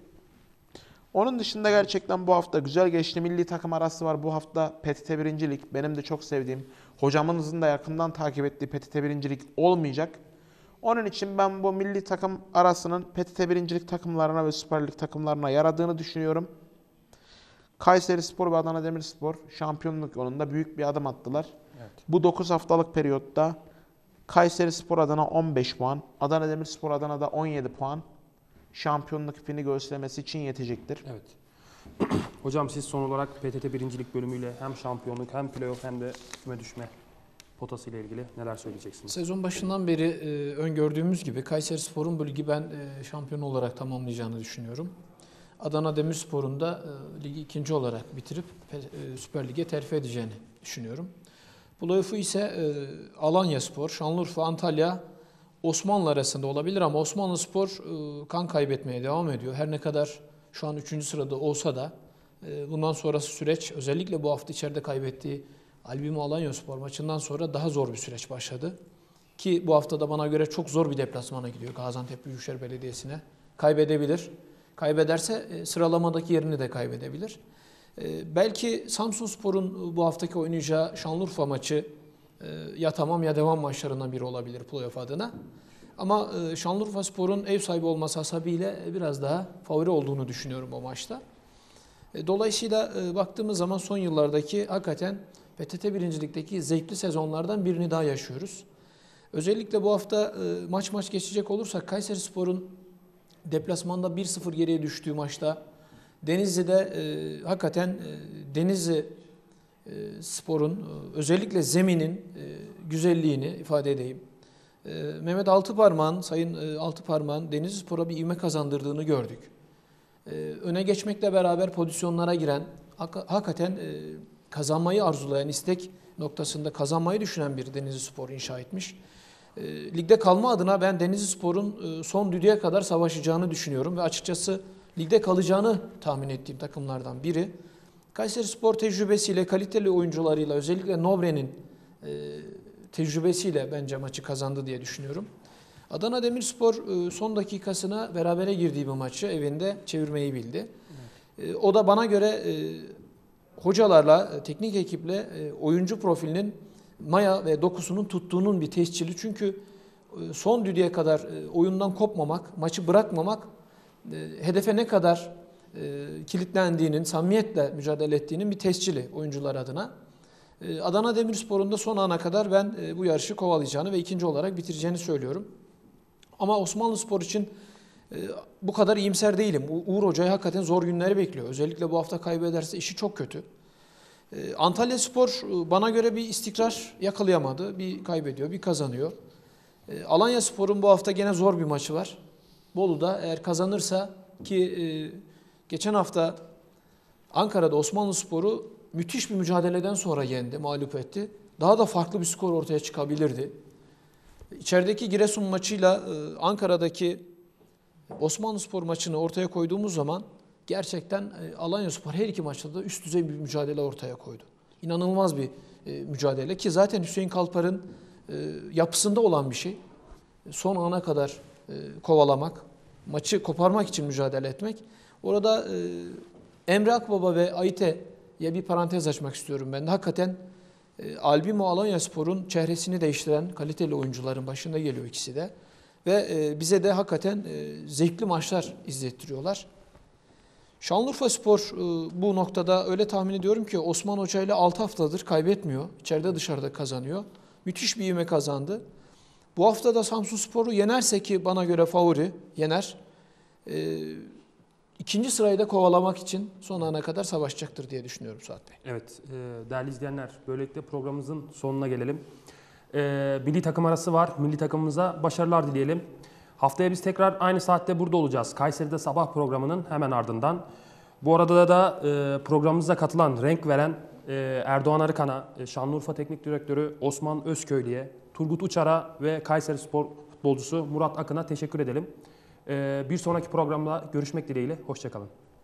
Onun dışında gerçekten bu hafta güzel geçti. Milli takım arası var. Bu hafta PTT 1. Lig. Benim de çok sevdiğim, hocamızın da yakından takip ettiği PTT 1. Lig olmayacak. Onun için ben bu milli takım arasının PTT 1. Lig takımlarına ve Süper Lig takımlarına yaradığını düşünüyorum. Kayserispor ve Adana Demirspor şampiyonluk yolunda büyük bir adım attılar. Evet. Bu 9 haftalık periyotta Kayserispor Adana 15 puan, Adana Demirspor Adana'da 17 puan şampiyonluk ipini göğüslemesi için yetecektir. Evet. Hocam siz son olarak PTT 1. Lig bölümüyle hem şampiyonluk hem playoff hem de küme düşme potası ile ilgili neler söyleyeceksiniz? Sezon başından beri öngördüğümüz gibi Kayserispor'un bu ligi ben şampiyon olarak tamamlayacağını düşünüyorum. Adana Demirspor'un da ligi ikinci olarak bitirip Süper Lig'e terfi edeceğini düşünüyorum. Playoff'u ise Alanyaspor, Şanlıurfa, Antalya, Osmanlı arasında olabilir ama Osmanlıspor kan kaybetmeye devam ediyor. Her ne kadar şu an 3. sırada olsa da bundan sonrası süreç, özellikle bu hafta içeride kaybettiği Albimo Alanyaspor maçından sonra daha zor bir süreç başladı. Ki bu hafta da bana göre çok zor bir deplasmana gidiyor Gaziantep Büyükşehir Belediyesi'ne. Kaybedebilir. Kaybederse sıralamadaki yerini de kaybedebilir. Belki Samsunspor'un bu haftaki oynayacağı Şanlıurfa maçı ya tamam ya devam maçlarından biri olabilir playoff adına. Ama Şanlıurfaspor'un ev sahibi olması hasebiyle biraz daha favori olduğunu düşünüyorum o maçta. Dolayısıyla baktığımız zaman son yıllardaki hakikaten PTT 1. Lig'deki zevkli sezonlardan birini daha yaşıyoruz. Özellikle bu hafta maç geçecek olursak Kayserispor'un deplasmanda 1-0 geriye düştüğü maçta Denizli'de hakikaten Denizli Spor'un özellikle zeminin güzelliğini ifade edeyim. Mehmet Altıparmak'ın, Sayın Altıparmak'ın Denizli Spor'a bir ivme kazandırdığını gördük. Öne geçmekle beraber pozisyonlara giren, hakikaten kazanmayı arzulayan, istek noktasında kazanmayı düşünen bir Denizli Spor inşa etmiş. Ligde kalma adına ben Denizli Spor'un son düdüğe kadar savaşacağını düşünüyorum ve açıkçası ligde kalacağını tahmin ettiğim takımlardan biri. Kayserispor tecrübesiyle, kaliteli oyuncularıyla, özellikle Novre'nin tecrübesiyle bence maçı kazandı diye düşünüyorum. Adana Demirspor son dakikasına berabere girdiği bir maçı evinde çevirmeyi bildi. Evet. O da bana göre hocalarla, teknik ekiple oyuncu profilinin maya ve dokusunun tuttuğunun bir tescili. Çünkü son düdüğe kadar oyundan kopmamak, maçı bırakmamak, hedefe ne kadar kilitlendiğinin, samimiyetle mücadele ettiğinin bir tescili oyuncular adına. Adana Demirspor'un da son ana kadar ben bu yarışı kovalayacağını ve ikinci olarak bitireceğini söylüyorum. Ama Osmanlıspor için bu kadar iyimser değilim. Uğur Hoca'yı hakikaten zor günleri bekliyor. Özellikle bu hafta kaybederse işi çok kötü. Antalyaspor bana göre bir istikrar yakalayamadı. Bir kaybediyor, bir kazanıyor. Alanyaspor'un bu hafta gene zor bir maçı var. Bolu'da eğer kazanırsa ki geçen hafta Ankara'da Osmanlıspor'u müthiş bir mücadeleden sonra yendi, mağlup etti. Daha da farklı bir skor ortaya çıkabilirdi. İçerideki Giresun maçıyla Ankara'daki Osmanlıspor maçını ortaya koyduğumuz zaman gerçekten Alanyaspor her iki maçta da üst düzey bir mücadele ortaya koydu. İnanılmaz bir mücadele ki zaten Hüseyin Kalpar'ın yapısında olan bir şey. Son ana kadar kovalamak, maçı koparmak için mücadele etmek. Orada Emre Akbaba ve Ayte'ye bir parantez açmak istiyorum ben de. Hakikaten Albimo Alanyaspor'un çehresini değiştiren kaliteli oyuncuların başında geliyor ikisi de. Ve bize de hakikaten zevkli maçlar izlettiriyorlar. Şanlıurfaspor bu noktada öyle tahmin ediyorum ki Osman Hoca ile 6 haftadır kaybetmiyor. İçeride dışarıda kazanıyor. Müthiş bir ivme kazandı. Bu hafta da Samsunspor'u yenerse ki bana göre favori yener. İkinci sırayı da kovalamak için son ana kadar savaşacaktır diye düşünüyorum Suat Bey. Evet, değerli izleyenler, böylelikle programımızın sonuna gelelim. Milli takım arası var. Milli takımımıza başarılar dileyelim. Haftaya biz tekrar aynı saatte burada olacağız. Kayseri'de sabah programının hemen ardından. Bu arada da programımıza katılan, renk veren Erdoğan Arıkan'a, Şanlıurfa Teknik Direktörü Osman Özköylü'ye, Turgut Uçar'a ve Kayserispor futbolcusu Murat Akın'a teşekkür edelim. Bir sonraki programda görüşmek dileğiyle. Hoşça kalın.